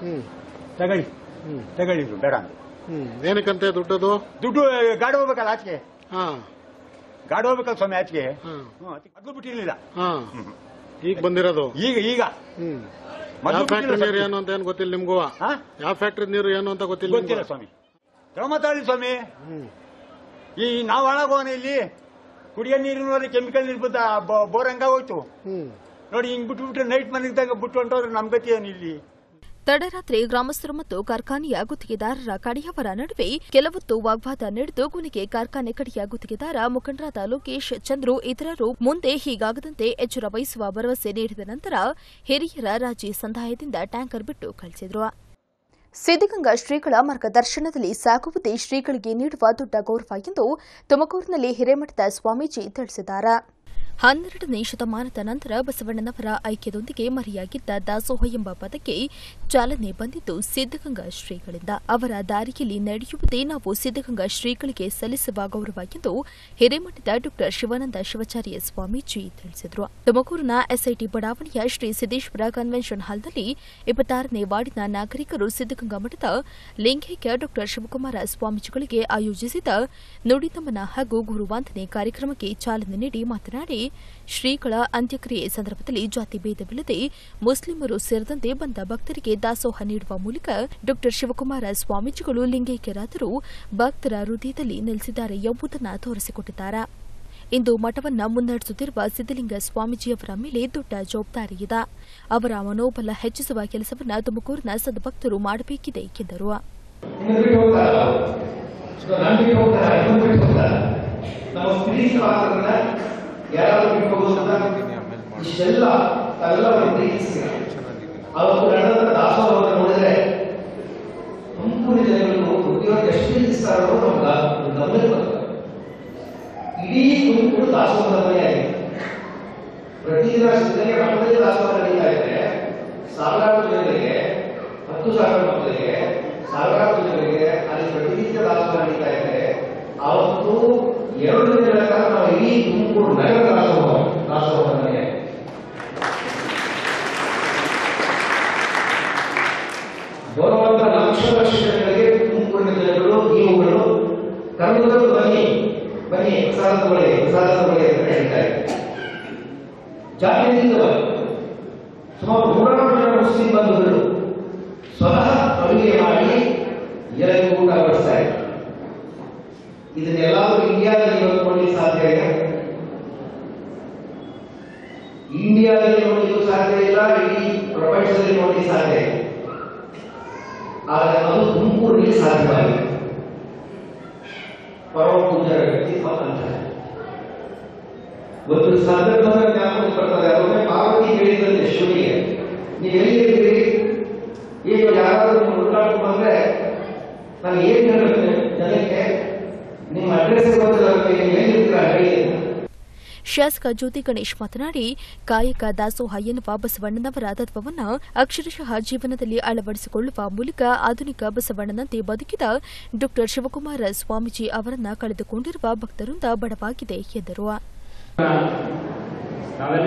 ತಗೊಳ್ಳಿದ್ರು ಬೇಡ ಅಂತ. ಏನಕ್ಕಂತೆ ದುಡ್ಡದು? ದುಡ್ಡು ಗಾಡಿ ಹೋಗ್ಬೇಕಲ್ಲ ಆಚೆಗೆ, ಗಾಡಿ ಹೋಗ್ಬೇಕಲ್ಲ ಸ್ವಾಮಿ ಆಚೆಗೆ, ಅದು ಬಿಟ್ಟಿರ್ಲಿಲ್ಲ. ಈಗ ಬಂದಿರೋದು ಈಗ ಯಾವ ಫ್ಯಾಕ್ಟ್ರಿ ನೀರು ಏನು ಅಂತ ಏನು ಗೊತ್ತಿಲ್ಲ ನಿಮ್ಗೂ? ಯಾವ ಫ್ಯಾಕ್ಟ್ರಿ ನೀರು ಏನು ಅಂತ ಗೊತ್ತಿಲ್ಲ ಸ್ವಾಮಿ. ಗ್ರಾಮತಾಳಿ ಸ್ವಾಮಿ, ಈ ನಾವು ಹಾಳಾಗೋಣ. ಇಲ್ಲಿ ಕುಡಿಯೋ ನೀರಿನ ಕೆಮಿಕಲ್ ನೀರು ಬಂದ ಬೋರ್ ಹಂಗಾಗೋಯ್ತು ನೋಡಿ. ಹಿಂಗ್ ಬಿಟ್ಬಿಟ್ರೆ ನೈಟ್ ಮನೆಗಿದ್ದಾಗ ಬಿಟ್ಟು ಹೊಂಟವ್ರೆ. ನಮ್ ಗತಿ ಏನು ಇಲ್ಲಿ? ತಡರಾತ್ರಿ ಗ್ರಾಮಸ್ಥರು ಮತ್ತು ಕಾರ್ಖಾನೆಯ ಗುತ್ತಿಗೆದಾರರ ಕಡೆಯವರ ನಡುವೆ ಕೆಲವೊತ್ತು ವಾಗ್ವಾದ ನಡೆದು ಕೊನೆಗೆ ಕಾರ್ಖಾನೆ ಕಡೆಯ ಗುತ್ತಿಗೆದಾರ ಮುಖಂಡರಾದ ಲೋಕೇಶ್, ಚಂದ್ರು ಇತರರು ಮುಂದೆ ಹೀಗಾಗದಂತೆ ಎಚ್ಚರ ವಹಿಸುವ ಭರವಸೆ ನೀಡಿದ ನಂತರ ಹಿರಿಯರ ರಾಜಿ ಸಂದಾಯದಿಂದ ಟ್ಯಾಂಕರ್ ಬಿಟ್ಟು ಕಳಿಸಿದ್ರು. ಸಿದ್ಧಗಂಗಾ ಶ್ರೀಗಳ ಮಾರ್ಗದರ್ಶನದಲ್ಲಿ ಸಾಗುವುದೇ ಶ್ರೀಗಳಿಗೆ ನೀಡುವ ದೊಡ್ಡ ಗೌರವ ಎಂದು ತುಮಕೂರಿನಲ್ಲಿ ಹಿರೇಮಠದ ಸ್ವಾಮೀಜಿ ತಿಳಿಸಿದ್ದಾರೆ. 12ನೇ ಶತಮಾನದ ನಂತರ ಬಸವಣ್ಣನವರ ಐಕ್ಯದೊಂದಿಗೆ ಮರೆಯಾಗಿದ್ದ ದಾಸೋಹ ಎಂಬ ಪದಕ್ಕೆ ಚಾಲನೆ ಬಂದಿದ್ದು ಸಿದ್ಧಗಂಗಾ ಶ್ರೀಗಳಿಂದ. ಅವರ ದಾರಿಯಲ್ಲಿ ನಡೆಯುವುದೇ ನಾವು ಸಿದ್ಧಗಂಗಾ ಶ್ರೀಗಳಿಗೆ ಸಲ್ಲಿಸುವ ಗೌರವ ಎಂದು ಹಿರೇಮಠದ ಡಾ ಶಿವಾನಂದ ಶಿವಾಚಾರ್ಯ ಸ್ವಾಮೀಜಿ ತಿಳಿಸಿದರು. ತುಮಕೂರಿನ ಎಸ್ಐಟಿ ಬಡಾವಣೆಯ ಶ್ರೀ ಸಿದ್ದೇಶ್ವರ ಕನ್ವೆನ್ಷನ್ ಹಾಲ್ನಲ್ಲಿ 26ನೇ ವಾರ್ಡಿನ ನಾಗರಿಕರು ಸಿದ್ಧಗಂಗಾ ಮಠದ ಲಿಂಗೈಕ್ಯ ಡಾ ಶಿವಕುಮಾರ ಸ್ವಾಮೀಜಿಗಳಿಗೆ ಆಯೋಜಿಸಿದ ನುಡಿನಮನ ಹಾಗೂ ಗುರುವಂದನೆ ಕಾರ್ಯಕ್ರಮಕ್ಕೆ ಚಾಲನೆ ನೀಡಿ ಮಾತನಾಡಿ, ಶ್ರೀಗಳ ಅಂತ್ಯಕ್ರಿಯೆ ಸಂದರ್ಭದಲ್ಲಿ ಜಾತಿ ಭೇದವಿಲ್ಲದೆ ಮುಸ್ಲಿಮರು ಸೇರಿದಂತೆ ಬಂದ ಭಕ್ತರಿಗೆ ದಾಸೋಹ ನೀಡುವ ಮೂಲಕ ಡಾ ಶಿವಕುಮಾರ ಸ್ವಾಮೀಜಿಗಳು ಲಿಂಗೈಕ್ಯರಾದರೂ ಭಕ್ತರ ಹೃದಯದಲ್ಲಿ ನೆಲೆಸಿದ್ದಾರೆ ಎಂಬುದನ್ನು ತೋರಿಸಿಕೊಟ್ಟಿದ್ದಾರೆ. ಇಂದು ಮಠವನ್ನು ಮುನ್ನಡೆಸುತ್ತಿರುವ ಸಿದ್ದಲಿಂಗ ಸ್ವಾಮೀಜಿಯವರ ಮೇಲೆ ದೊಡ್ಡ ಜವಾಬ್ದಾರಿಯಿದೆ. ಅವರ ಮನೋಬಲ ಹೆಚ್ಚಿಸುವ ಕೆಲಸವನ್ನು ತುಮಕೂರಿನ ಸದ್ಭಕ್ತರು ಮಾಡಬೇಕಿದೆ ಎಂದರು. ಯಾರಾದ್ರೂ ಬಿಟ್ಕೋಬೋದ ಇಷ್ಟೆಲ್ಲ ತಾವೆಲ್ಲರೂ ಪ್ರೀತಿಸಿದ ಅವತ್ತು ನಡೆದ ದಾಸೋಹವನ್ನು ನೋಡಿದ್ರೆ ತುಮಕೂರು ಜನಗಳು ಉದ್ಯೋಗ ಎಷ್ಟು ಪ್ರೀತಿಸ್ತಾರೋ ನಮ್ಗೆ ಗಮನಕ್ಕೆ ಬರ್ತದೆ. ಇಡೀ ತುಮಕೂರು ದಾಸೋಹದ ಮನೆಯಾಗಿದೆ. ಪ್ರತಿದಿನ ಸಿದ್ಧಗೆ ಮಕ್ಕಳಿಗೆ ದಾಸೋಹ ನಡೀತಾ ಇದ್ರೆ ಸಾವಿರಾರು ಜನರಿಗೆ, 10,000 ಮಕ್ಕಳಿಗೆ, ಸಾವಿರಾರು ಜನರಿಗೆ ಅಲ್ಲಿ ಪ್ರತಿನಿತ್ಯ ದಾಸೋಹ ನಡೀತಾ ಇದ್ರೆ ಅವತ್ತು 2 ದಿನಗಳ ಕಾಲ ನಾವು ಇಡೀ ತುಮಕೂರು ನಗರ ದಾಸೋಹ ಮನೆ ಬರುವಂತ ಲಕ್ಷ ಜನಗಳಿಗೆ ತುಮಕೂರಿನ ಜನಗಳು, ನೀವುಗಳು ಕರ್ನಾಟಕದ ಬನ್ನಿ ಪ್ರಸಾದ ತಗೊಳ್ಳಿ ಅಂತ ಹೇಳ್ತಾರೆ. ಜಾತಿಯಿಂದ ಸುಮಾರು 100 ಜನ ಮುಸ್ಲಿಂ ಬಂಧುಗಳು ಸ್ವತಃ ಅಡುಗೆ ಮಾಡಿ ಎಲ್ಲರಿಗೂ ಊಟ ಬಡಿಸ್ತಾರೆ. ಇದನ್ನೆಲ್ಲರೂ ಇಂಡಿಯಾದಲ್ಲಿ ನೋಡ್ಕೊಳ್ಳಿಕ್ಕೆ ಸಾಧ್ಯ ಇಲ್ಲ. ಇಂಡಿಯಾದಲ್ಲಿ ನೋಡಲಿಕ್ಕೂ ಸಾಧ್ಯ ಇಲ್ಲ, ಇಡೀ ಪ್ರಪಂಚದಲ್ಲಿ ನೋಡಲಿಕ್ಕೆ ಸಾಧ್ಯ ಇಲ್ಲ. ಆದರೆ ಅದು ತುಮಕೂರಿಗೆ ಸಾಧ್ಯವಾಗಿದೆ. ಪರಮ ಪೂಜ್ಯರ ವ್ಯಕ್ತಿತ್ವ ಅಂತಾರೆ. ಒಂದು ಸಂದರ್ಭದ ಜ್ಞಾಪಕ ಬರ್ತದೆ. ಅದೊಮ್ಮೆ ಪಾರ್ವತಿ ಹೇಳಿದಂತೆ ಶಿವನಿಗೆ, ನೀವು ಎಲ್ಲಿದ್ದೀರಿ, ಈಗ ಯಾರಾದರೂ ನೀವು ಹುಡುಕಾಡ್ಕೊಂಡು ಬಂದ್ರೆ ನಾನು ಏನ್ ಹೇಳುತ್ತೆ ಜನಕ್ಕೆ, ನಿಮ್ಮ ಅಡ್ರೆಸ್ ಗೊತ್ತಿಲ್ಲ, ನೀವು ಎಲ್ಲಿದ್ದೀರಾ ಹೇಳಿ. ಶಾಸಕ ಜ್ಯೋತಿ ಗಣೇಶ್ ಮಾತನಾಡಿ, ಕಾಯಕ ದಾಸೋಹ ಎನ್ನುವ ಬಸವಣ್ಣನವರ ತತ್ವವನ್ನು ಅಕ್ಷರಶಃ ಜೀವನದಲ್ಲಿ ಅಳವಡಿಸಿಕೊಳ್ಳುವ ಮೂಲಕ ಆಧುನಿಕ ಬಸವಣ್ಣನಂತೆ ಬದುಕಿದ ಡಾ ಶಿವಕುಮಾರ ಸ್ವಾಮೀಜಿ ಅವರನ್ನ ಕಳೆದುಕೊಂಡಿರುವ ಭಕ್ತರಿಂದ ಬಡವಾಗಿದೆ ಎಂದರು. ನಾವೆಲ್ಲ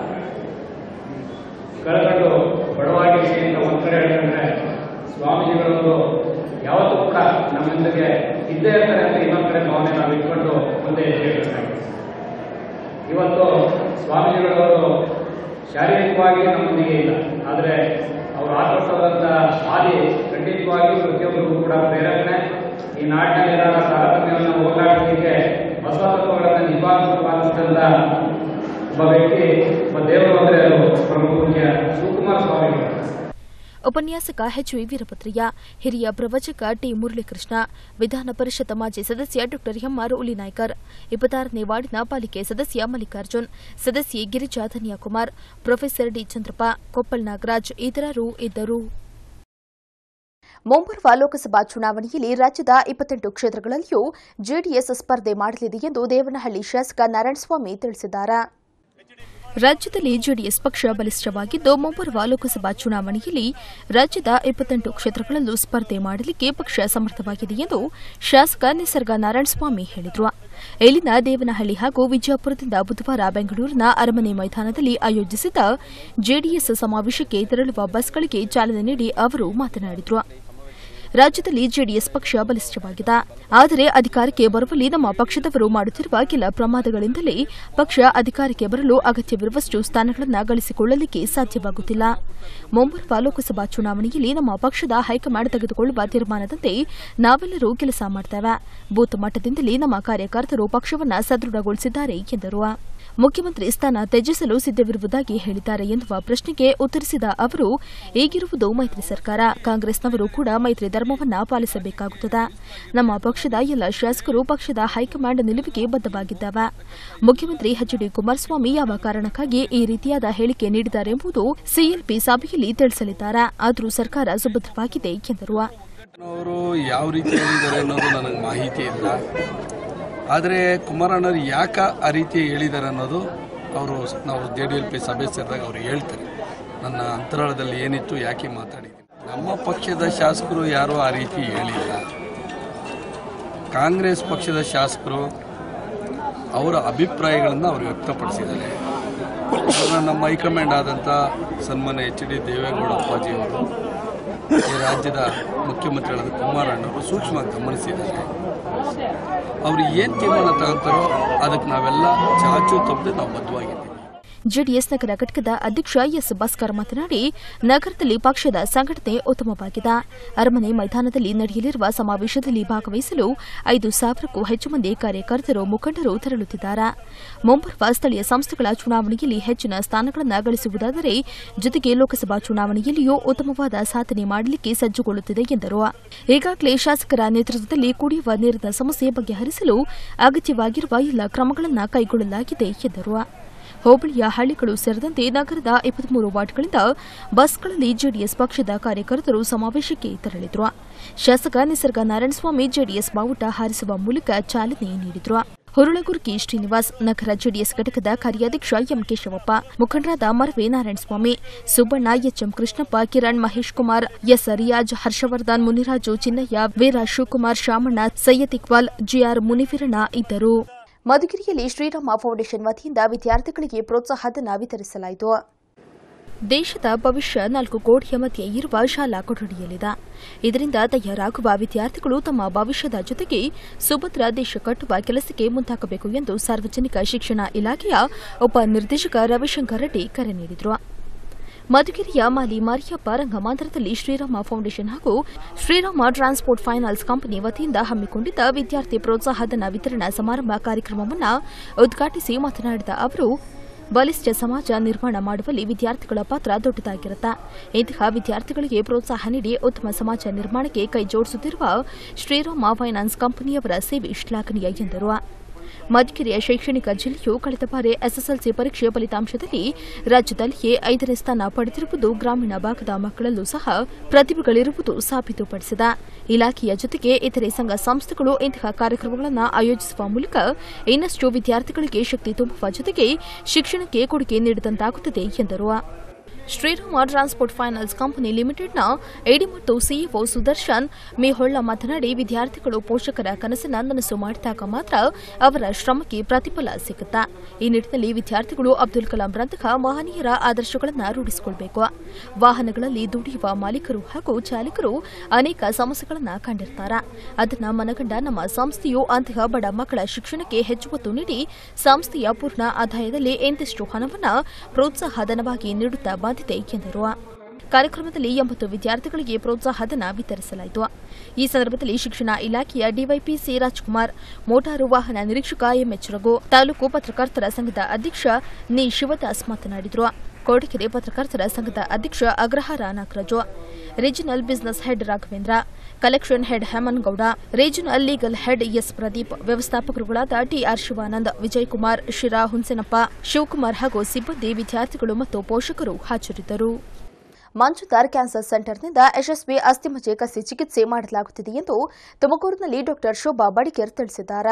ಕಳೆದು ಬಡವಾಗಿರ್ತೀವಿ ಅಂತ ಒಂದ್ ಕಡೆ ಹೇಳ್ಕೊಂಡ್ರೆ, ಸ್ವಾಮೀಜಿಗಳವರು ಯಾವತ್ತೂ ಕೂಡ ನಮ್ಮೊಂದಿಗೆ ಇದ್ದೇ ಇರ್ತಾರೆ ಅಂತ ಇನ್ನೊಂದ್ ಕಡೆ ಭಾವನೆ ನಾವು ಇಟ್ಕೊಂಡು ಮುಂದೆ ಹೇಳ್ಬೇಕಾಗಿದೆ. ಇವತ್ತು ಸ್ವಾಮೀಜಿಗಳವರು ಶಾರೀರಿಕವಾಗಿ ನಮ್ಮೊಂದಿಗೆ ಇಲ್ಲ, ಆದರೆ ಅವರು ಆಚರಿಸೋದಂತ ಹಾದಿ ಖಂಡಿತವಾಗಿಯೂ ಪ್ರತಿಯೊಬ್ಬರಿಗೂ ಕೂಡ ಪ್ರೇರಣೆ. ಈ ನಾಡಿನಲ್ಲಿನ ತಾರತಮ್ಯವನ್ನು ಹೋರಾಡಲಿಕ್ಕೆ ಹೊಸ ತತ್ವಗಳನ್ನು ನಿಭಾಯಿಸುವಂತ ಒಬ್ಬ ವ್ಯಕ್ತಿ, ಒಬ್ಬ ದೇವರು ಅಂದರೆ ಅದು ಪ್ರಮುಖ ಪೂಜ್ಯ ಶಿವಕುಮಾರ ಸ್ವಾಮಿಗಳು. ಉಪನ್ಯಾಸಕ ಎಚ್.ವಿ. ವೀರಭದ್ರಯ್ಯ, ಹಿರಿಯ ಪ್ರವಚಕ ಟಿ. ಮುರಳೀಕೃಷ್ಣ, ವಿಧಾನ ಪರಿಷತ್ ಮಾಜಿ ಸದಸ್ಯ ಡಾ ಎಂ.ಆರ್. ಉಲಿನಾಯ್ಕರ್, 26ನೇ ವಾರ್ಡಿನ ಪಾಲಿಕೆ ಸದಸ್ಯ ಮಲ್ಲಿಕಾರ್ಜುನ್, ಸದಸ್ಯೆ ಗಿರಿಜಾ ಧನ್ಯಾಕುಮಾರ್, ಪ್ರೊಫೆಸರ್ ಡಿ. ಚಂದ್ರಪ್ಪ, ಕೊಪ್ಪಲ್ ನಾಗರಾಜ್ ಇತರರು ಇದ್ದರು. ಮುಂಬರುವ ಲೋಕಸಭಾ ಚುನಾವಣೆಯಲ್ಲಿ ರಾಜ್ಯದ 28 ಕ್ಷೇತ್ರಗಳಲ್ಲಿಯೂ ಜೆಡಿಎಸ್ ಸ್ಪರ್ಧೆ ಮಾಡಲಿದೆ ಎಂದು ದೇವನಹಳ್ಳಿ ಶಾಸಕ ನಾರಾಯಣಸ್ವಾಮಿ ತಿಳಿಸಿದ್ದಾರೆ. ರಾಜ್ಯದಲ್ಲಿ ಜೆಡಿಎಸ್ ಪಕ್ಷ ಬಲಿಷ್ಠವಾಗಿದ್ದು, ಮುಂಬರುವ ಲೋಕಸಭಾ ಚುನಾವಣೆಯಲ್ಲಿ ರಾಜ್ಯದ 28 ಕ್ಷೇತ್ರಗಳಲ್ಲೂ ಸ್ಪರ್ಧೆ ಮಾಡಲಿಕ್ಕೆ ಪಕ್ಷ ಸಮರ್ಥವಾಗಿದೆ ಎಂದು ಶಾಸಕ ನಿಸರ್ಗ ನಾರಾಯಣಸ್ವಾಮಿ ಹೇಳಿದರು. ಇಲ್ಲಿನ ದೇವನಹಳ್ಳಿ ಹಾಗೂ ವಿಜಯಪುರದಿಂದ ಬುಧವಾರ ಬೆಂಗಳೂರಿನ ಅರಮನೆ ಮೈದಾನದಲ್ಲಿ ಆಯೋಜಿಸಿದ್ದ ಜೆಡಿಎಸ್ ಸಮಾವೇಶಕ್ಕೆ ತೆರಳುವ ಬಸ್ಗಳಿಗೆ ಚಾಲನೆ ನೀಡಿ ಅವರು ಮಾತನಾಡಿದರು. ರಾಜ್ಯದಲ್ಲಿ ಜೆಡಿಎಸ್ ಪಕ್ಷ ಬಲಿಷ್ಠವಾಗಿದೆ, ಆದರೆ ಅಧಿಕಾರಕ್ಕೆ ಬರುವಲ್ಲಿ ನಮ್ಮ ಪಕ್ಷದವರು ಮಾಡುತ್ತಿರುವ ಕೆಲ ಪ್ರಮಾದಗಳಿಂದಲೇ ಪಕ್ಷ ಅಧಿಕಾರಕ್ಕೆ ಬರಲು ಅಗತ್ಯವಿರುವಷ್ಟು ಸ್ಥಾನಗಳನ್ನು ಗಳಿಸಿಕೊಳ್ಳಲಿಕ್ಕೆ ಸಾಧ್ಯವಾಗುತ್ತಿಲ್ಲ. ಮುಂಬರುವ ಲೋಕಸಭಾ ಚುನಾವಣೆಯಲ್ಲಿ ನಮ್ಮ ಪಕ್ಷದ ಹೈಕಮಾಂಡ್ ತೆಗೆದುಕೊಳ್ಳುವ ತೀರ್ಮಾನದಂತೆ ನಾವೆಲ್ಲರೂ ಕೆಲಸ ಮಾಡುತ್ತೇವೆ. ಬೂತ್ ಮಟ್ಟದಿಂದಲೇ ನಮ್ಮ ಕಾರ್ಯಕರ್ತರು ಪಕ್ಷವನ್ನು ಸದೃಢಗೊಳಿಸಿದ್ದಾರೆ ಎಂದರು. ಮುಖ್ಯಮಂತ್ರಿ ಸ್ಥಾನ ತ್ಯಜಿಸಲು ಸಿದ್ದವಿರುವುದಾಗಿ ಹೇಳಿದ್ದಾರೆ ಎನ್ನುವ ಪ್ರಶ್ನೆಗೆ ಉತ್ತರಿಸಿದ ಅವರು, ಈಗಿರುವುದು ಮೈತ್ರಿ ಸರ್ಕಾರ, ಕಾಂಗ್ರೆಸ್ನವರು ಕೂಡ ಮೈತ್ರಿ ಧರ್ಮವನ್ನ ಪಾಲಿಸಬೇಕಾಗುತ್ತದೆ. ನಮ್ಮ ಪಕ್ಷದ ಎಲ್ಲ ಶಾಸಕರು ಪಕ್ಷದ ಹೈಕಮಾಂಡ್ ನಿಲುವಿಗೆ ಬದ್ಧವಾಗಿದ್ದಾರೆ. ಮುಖ್ಯಮಂತ್ರಿ ಎಚ್.ಡಿ. ಕುಮಾರಸ್ವಾಮಿ ಯಾವ ಕಾರಣಕ್ಕಾಗಿ ಈ ರೀತಿಯಾದ ಹೇಳಿಕೆ ನೀಡಿದ್ದಾರೆಂಬುದು ಸಿಎಲ್ಪಿ ಸಭೆಯಲ್ಲಿ ತಿಳಿಸಲಿದ್ದಾರೆ. ಆದರೂ ಸರ್ಕಾರ ಸುಭದ್ರವಾಗಿದೆ ಎಂದರು. ಅವರು ಯಾವ ರೀತಿ ಹೇಳಿದ್ದಾರೆ ಅನ್ನೋದು ನನಗೆ ಮಾಹಿತಿ ಇಲ್ಲ. ಆದರೆ ಕುಮಾರಣ್ಣರು ಯಾಕೆ ಆ ರೀತಿ ಹೇಳಿದ್ದಾರೆ ಅನ್ನೋದು ನಾವು JDLP ಸಭೆ ಸೇರಿದಾಗ ಅವರು ಹೇಳ್ತಾರೆ. ನನ್ನ ಅಂತರಾಳದಲ್ಲಿ ಏನಿತ್ತು, ಯಾಕೆ ಮಾತಾಡಿದ್ದೀನಿ. ನಮ್ಮ ಪಕ್ಷದ ಶಾಸಕರು ಯಾರೂ ಆ ರೀತಿ ಹೇಳಿಲ್ಲ. ಕಾಂಗ್ರೆಸ್ ಪಕ್ಷದ ಶಾಸಕರು ಅವರ ಅಭಿಪ್ರಾಯಗಳನ್ನು ಅವರು ವ್ಯಕ್ತಪಡಿಸಿದ್ದಾರೆ. ನಮ್ಮ ಹೈಕಮಾಂಡ್ ಆದಂಥ ಸನ್ಮಾನ್ಯ ಎಚ್.ಡಿ. ದೇವೇಗೌಡ ಅಪ್ಪಾಜಿಯವರು, ಈ ರಾಜ್ಯದ ಮುಖ್ಯಮಂತ್ರಿಗಳಾದ ಕುಮಾರಣ್ಣವರು ಸೂಕ್ಷ್ಮವಾಗಿ ಗಮನಿಸಿದ್ದಾರೆ. ಅವರು ಏನು ತೀರ್ಮಾನ ತಗೊಳ್ತಾರೋ ಅದಕ್ಕೆ ನಾವೆಲ್ಲ ಚಾಚು ತಪ್ಪದೆ ನಾವು ಬದ್ಧವಾಗಿದ್ದೀವಿ. ಜೆಡಿಎಸ್ ನಗರ ಘಟಕದ ಅಧ್ಯಕ್ಷ ಎಸ್ ಭಾಸ್ಕರ್ ಮಾತನಾಡಿ, ನಗರದಲ್ಲಿ ಪಕ್ಷದ ಸಂಘಟನೆ ಉತ್ತಮವಾಗಿದೆ. ಅರಮನೆ ಮೈದಾನದಲ್ಲಿ ನಡೆಯಲಿರುವ ಸಮಾವೇಶದಲ್ಲಿ ಭಾಗವಹಿಸಲು 5,000ಕ್ಕೂ ಹೆಚ್ಚು ಮಂದಿ ಕಾರ್ಯಕರ್ತರು, ಮುಖಂಡರು ತೆರಳುತ್ತಿದ್ದಾರೆ. ಮುಂಬರುವ ಸ್ಥಳೀಯ ಸಂಸ್ಥೆಗಳ ಚುನಾವಣೆಯಲ್ಲಿ ಹೆಚ್ಚಿನ ಸ್ಥಾನಗಳನ್ನು ಗಳಿಸುವುದಾದರೆ ಜೊತೆಗೆ ಲೋಕಸಭಾ ಚುನಾವಣೆಯಲ್ಲಿಯೂ ಉತ್ತಮವಾದ ಸಾಧನೆ ಮಾಡಲಿಕ್ಕೆ ಸಜ್ಜುಗೊಳ್ಳುತ್ತಿದೆ ಎಂದರು. ಈಗಾಗಲೇ ಶಾಸಕರ ನೇತೃತ್ವದಲ್ಲಿ ಕುಡಿಯುವ ನೀರಿನ ಸಮಸ್ಯೆ ಬಗೆಹರಿಸಲು ಅಗತ್ಯವಾಗಿರುವ ಎಲ್ಲ ಕ್ರಮಗಳನ್ನು ಕೈಗೊಳ್ಳಲಾಗಿದೆ ಎಂದರು. ಹೋಬಳಿಯ ಹಳ್ಳಿಗಳು ಸೇರಿದಂತೆ ನಗರದ 23 ವಾರ್ಡ್ಗಳಿಂದ ಬಸ್ಗಳಲ್ಲಿ ಜೆಡಿಎಸ್ ಪಕ್ಷದ ಕಾರ್ಯಕರ್ತರು ಸಮಾವೇಶಕ್ಕೆ ತೆರಳಿದ್ರು. ಶಾಸಕ ನಿಸರ್ಗ ನಾರಾಯಣಸ್ವಾಮಿ ಜೆಡಿಎಸ್ ಬಾವುಟ ಹಾರಿಸುವ ಮೂಲಕ ಚಾಲನೆ ನೀಡಿದ್ರು. ಹುರುಳಗುರ್ಕಿ ಶ್ರೀನಿವಾಸ್, ನಗರ ಜೆಡಿಎಸ್ ಘಟಕದ ಕಾರ್ಯಾಧ್ಯಕ್ಷ ಎಂ ಕೇಶವಪ್ಪ, ಮುಖಂಡರಾದ Marave Narayanaswamy, Subbanna, HM Krishnappa, Kiran, Mahesh Kumar, S Riyaz, Harshavardhan, Muniraju, Chinnaiah, Veera Shivakumar, Shamanna, Syed Iqbal, GR Muniveeranna ಇದ್ದರು. ಮಧುಗಿರಿಯಲ್ಲಿ ಶ್ರೀರಾಮ ಫೌಂಡೇಶನ್ ವತಿಯಿಂದ ವಿದ್ಯಾರ್ಥಿಗಳಿಗೆ ಪ್ರೋತ್ಸಾಹಧನ ವಿತರಿಸಲಾಯಿತು. ದೇಶದ ಭವಿಷ್ಯ 4 ಕೋಟಿಯ ಮಧ್ಯೆ ಇರುವ ಶಾಲಾ ಕೊಠಡಿಯಲ್ಲಿದೆ. ಇದರಿಂದ ತಯಾರಾಗುವ ವಿದ್ಯಾರ್ಥಿಗಳು ತಮ್ಮ ಭವಿಷ್ಯದ ಜೊತೆಗೆ ಸುಭದ್ರ ದೇಶ ಕಟ್ಟುವ ಕೆಲಸಕ್ಕೆ ಮುಂದಾಗಬೇಕು ಎಂದು ಸಾರ್ವಜನಿಕ ಶಿಕ್ಷಣ ಇಲಾಖೆಯ ಉಪನಿರ್ದೇಶಕ ರವಿಶಂಕರ್ ರೆಡ್ಡಿ ಕರೆ ನೀಡಿದರು. ಮಧುಗಿರಿಯ ಮಾಲಿ ಮಾರಿಯಪ್ಪ ರಂಗಮಂದಿರದಲ್ಲಿ ಶ್ರೀರಾಮ ಫೌಂಡೇಶನ್ ಹಾಗೂ ಶ್ರೀರಾಮ ಟ್ರಾನ್ಸ್ಪೋರ್ಟ್ ಫೈನಾನ್ಸ್ ಕಂಪನಿ ವತಿಯಿಂದ ಹಮ್ಮಿಕೊಂಡಿದ್ದ ವಿದ್ಯಾರ್ಥಿ ಪ್ರೋತ್ಸಾಹಧನ ವಿತರಣಾ ಸಮಾರಂಭ ಕಾರ್ಯಕ್ರಮವನ್ನು ಉದ್ಘಾಟಿಸಿ ಮಾತನಾಡಿದ ಅವರು, ಬಲಿಷ್ಠ ಸಮಾಜ ನಿರ್ಮಾಣ ಮಾಡುವಲ್ಲಿ ವಿದ್ಯಾರ್ಥಿಗಳ ಪಾತ್ರ ದೊಡ್ಡದಾಗಿರುತ್ತೆ. ಇಂತಹ ವಿದ್ಯಾರ್ಥಿಗಳಿಗೆ ಪ್ರೋತ್ಸಾಹ ನೀಡಿ ಉತ್ತಮ ಸಮಾಜ ನಿರ್ಮಾಣಕ್ಕೆ ಕೈ ಜೋಡಿಸುತ್ತಿರುವ ಶ್ರೀರಾಮ ಫೈನಾನ್ಸ್ ಕಂಪನಿಯವರ ಸೇವೆ ಶ್ಲಾಘನೀಯ ಎಂದರು. ಮಧುಗಿರಿಯ ಶೈಕ್ಷಣಿಕ ಜಿಲ್ಲೆಯು ಕಳೆದ ಬಾರಿ ಎಸ್ಎಸ್ಎಲ್ಸಿ ಪರೀಕ್ಷೆ ಫಲಿತಾಂಶದಲ್ಲಿ ರಾಜ್ಯದಲ್ಲಿಯೇ 5ನೇ ಸ್ಥಾನ ಪಡೆದಿರುವುದು ಗ್ರಾಮೀಣ ಭಾಗದ ಮಕ್ಕಳಲ್ಲೂ ಸಹ ಪ್ರತಿಭೆಗಳಿರುವುದು ಸಾಬೀತುಪಡಿಸಿದೆ. ಇಲಾಖೆಯ ಜೊತೆಗೆ ಇತರೆ ಸಂಘ ಸಂಸ್ಥೆಗಳು ಇಂತಹ ಕಾರ್ಯಕ್ರಮಗಳನ್ನು ಆಯೋಜಿಸುವ ಮೂಲಕ ಇನ್ನಷ್ಟು ವಿದ್ಯಾರ್ಥಿಗಳಿಗೆ ಶಕ್ತಿ ತುಂಬುವ ಜೊತೆಗೆ ಶಿಕ್ಷಣಕ್ಕೆ ಕೊಡುಗೆ ನೀಡಿದಂತಾಗುತ್ತದೆ ಎಂದರು. ಶ್ರೀರಾಮ ಟ್ರಾನ್ಸ್ಪೋರ್ಟ್ ಫೈನಾನ್ಸ್ ಕಂಪನಿ ಲಿಮಿಟೆಡ್ನ ಎಡಿ ಮತ್ತು ಸಿಇಒ ಸುದರ್ಶನ್ ಮೇಹೊಳ್ಳ ಮಾತನಾಡಿ, ವಿದ್ಯಾರ್ಥಿಗಳು ಪೋಷಕರ ಕನಸನ್ನು ನನಸು ಮಾಡಿದಾಗ ಮಾತ್ರ ಅವರ ಶ್ರಮಕ್ಕೆ ಪ್ರತಿಫಲ ಸಿಗುತ್ತೆ. ಈ ನಿಟ್ಟಿನಲ್ಲಿ ವಿದ್ಯಾರ್ಥಿಗಳು ಅಬ್ದುಲ್ ಕಲಾಂರಂತಹ ಮಹನೀಯರ ಆದರ್ಶಗಳನ್ನು ರೂಢಿಸಿಕೊಳ್ಳಬೇಕು. ವಾಹನಗಳಲ್ಲಿ ದುಡಿಯುವ ಮಾಲೀಕರು ಹಾಗೂ ಚಾಲಕರು ಅನೇಕ ಸಮಸ್ಯೆಗಳನ್ನು ಕಂಡಿರ್ತಾರೆ. ಅದನ್ನು ಮನಗಂಡ ನಮ್ಮ ಸಂಸ್ಥೆಯು ಅಂತಹ ಬಡ ಮಕ್ಕಳ ಶಿಕ್ಷಣಕ್ಕೆ ಹೆಚ್ಚು ಒತ್ತು ನೀಡಿ ಸಂಸ್ಥೆಯ ಪೂರ್ಣ ಆದಾಯದಲ್ಲಿ ಇಂತಿಷ್ಟು ಹಣವನ್ನು ಪ್ರೋತ್ಸಾಹಧನವಾಗಿ ನೀಡುತ್ತಾ ಬಂದಿದೆ ಎಂದರು. ಕಾರ್ಯಕ್ರಮದಲ್ಲಿ 80 ವಿದ್ಯಾರ್ಥಿಗಳಿಗೆ ಪ್ರೋತ್ಸಾಹಧನ ವಿತರಿಸಲಾಯಿತು. ಈ ಸಂದರ್ಭದಲ್ಲಿ ಶಿಕ್ಷಣ ಇಲಾಖೆಯ ಡಿವೈಪಿ ಸಿ ರಾಜ್ಕುಮಾರ್, ಮೋಟಾರು ವಾಹನ ನಿರೀಕ್ಷಕ ಎಂಎಚ್ ರಘು, ತಾಲೂಕು ಪತ್ರಕರ್ತರ ಸಂಘದ ಅಧ್ಯಕ್ಷ ನಿ ಶಿವದಾಸ್ ಮಾತನಾಡಿದರು. ಕೋಟಗೆರೆ ಪತ್ರಕರ್ತರ ಸಂಘದ ಅಧ್ಯಕ್ಷ Agrahara Nagaraju, regional business head Raghavendra, collection head Hemangowda, regional legal head S Pradeep, ವ್ಯವಸ್ಥಾಪಕರುಗಳಾದ ಟಿಆರ್ ಶಿವಾನಂದ್, ವಿಜಯಕುಮಾರ್, ಶಿರಾ ಹುನ್ಸೆನಪ್ಪ, ಶಿವಕುಮಾರ್ ಹಾಗೂ ಸಿಬ್ಬಂದಿ, ವಿದ್ಯಾರ್ಥಿಗಳು ಮತ್ತು ಪೋಷಕರು ಹಾಜರಿದ್ದರು. ಮಂಜುದಾರ್ ಕ್ಯಾನ್ಸರ್ ಸೆಂಟರ್ನಿಂದ ಯಶಸ್ವಿ ಅಸ್ಥಿಮಜ್ಜೆ ಕಸಿ ಚಿಕಿತ್ಸೆ ಮಾಡಲಾಗುತ್ತಿದೆ ಎಂದು ತುಮಕೂರಿನಲ್ಲಿ ಡಾ ಶೋಭಾ ಬಡಿಗೇರ್ ತಿಳಿಸಿದ್ದಾರೆ.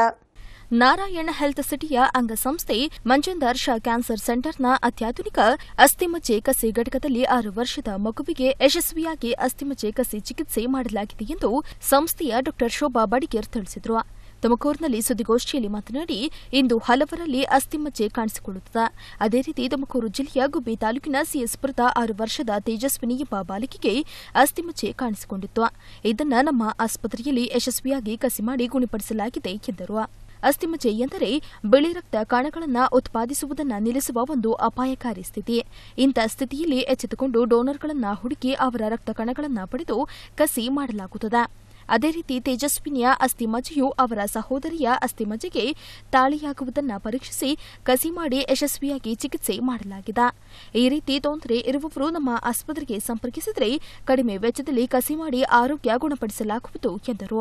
ನಾರಾಯಣ ಹೆಲ್ತ್ ಸಿಟಿಯ ಅಂಗಸಂಸ್ಥೆ ಮಂಜುದಾರ್ ಶಾ ಕ್ಯಾನ್ಸರ್ ಸೆಂಟರ್ನ ಅತ್ಯಾಧುನಿಕ ಅಸ್ಥಿಮಜ್ಜೆ ಕಸಿ ಘಟಕದಲ್ಲಿ 6 ವರ್ಷದ ಮಗುವಿಗೆ ಯಶಸ್ವಿಯಾಗಿ ಅಸ್ಥಿಮಜ್ಜೆ ಕಸಿ ಚಿಕಿತ್ಸೆ ಮಾಡಲಾಗಿದೆ ಎಂದು ಸಂಸ್ಥೆಯ ಡಾ ಶೋಭಾ ಬಡಿಗೇರ್ ತಿಳಿಸಿದರು. ತುಮಕೂರಿನಲ್ಲಿ ಸುದ್ದಿಗೋಷ್ಠಿಯಲ್ಲಿ ಮಾತನಾಡಿ, ಇಂದು ಹಲವರಲ್ಲಿ ಅಸ್ಥಿಮಜ್ಜೆ ಕಾಣಿಸಿಕೊಳ್ಳುತ್ತದೆ. ಅದೇ ರೀತಿ ತುಮಕೂರು ಜಿಲ್ಲೆಯ ಗುಬ್ಬಿ ತಾಲೂಕಿನ ಸಿಎಸ್ಪುರದ 6 ವರ್ಷದ ತೇಜಸ್ವಿನಿ ಎಂಬ ಬಾಲಕಿಗೆ ಅಸ್ಥಿಮಜ್ಜೆ ಕಾಣಿಸಿಕೊಂಡಿತ್ತು. ಇದನ್ನು ನಮ್ಮ ಆಸ್ಪತ್ರೆಯಲ್ಲಿ ಯಶಸ್ವಿಯಾಗಿ ಕಸಿ ಮಾಡಿ ಗುಣಪಡಿಸಲಾಗಿದೆ ಎಂದರು. ಅಸ್ಥಿಮಜ್ಜೆ ಎಂದರೆ ಬಿಳಿ ರಕ್ತ ಕಣಗಳನ್ನು ಉತ್ಪಾದಿಸುವುದನ್ನು ನಿಲ್ಲಿಸುವ ಒಂದು ಅಪಾಯಕಾರಿ ಸ್ಥಿತಿ. ಇಂಥ ಸ್ಥಿತಿಯಲ್ಲಿ ಎಚ್ಚೆತ್ತುಕೊಂಡು ಡೋನರ್ಗಳನ್ನು ಹುಡುಕಿ ಅವರ ರಕ್ತ ಕಣಗಳನ್ನು ಪಡೆದು ಕಸಿ ಮಾಡಲಾಗುತ್ತದೆ. ಅದೇ ರೀತಿ ತೇಜಸ್ವಿನಿಯ ಅಸ್ಥಿಮಜ್ಜೆಯು ಅವರ ಸಹೋದರಿಯ ಅಸ್ಥಿಮಜ್ಜೆಗೆ ತಾಳೆಯಾಗುವುದನ್ನು ಪರೀಕ್ಷಿಸಿ ಕಸಿ ಮಾಡಿ ಯಶಸ್ವಿಯಾಗಿ ಚಿಕಿತ್ಸೆ ಮಾಡಲಾಗಿದೆ. ಈ ರೀತಿ ತೊಂದರೆ ಇರುವವರು ನಮ್ಮ ಆಸ್ಪತ್ರೆಗೆ ಸಂಪರ್ಕಿಸಿದರೆ ಕಡಿಮೆ ವೆಚ್ಚದಲ್ಲಿ ಕಸಿ ಮಾಡಿ ಆರೋಗ್ಯ ಗುಣಪಡಿಸಲಾಗುವುದು ಎಂದರು.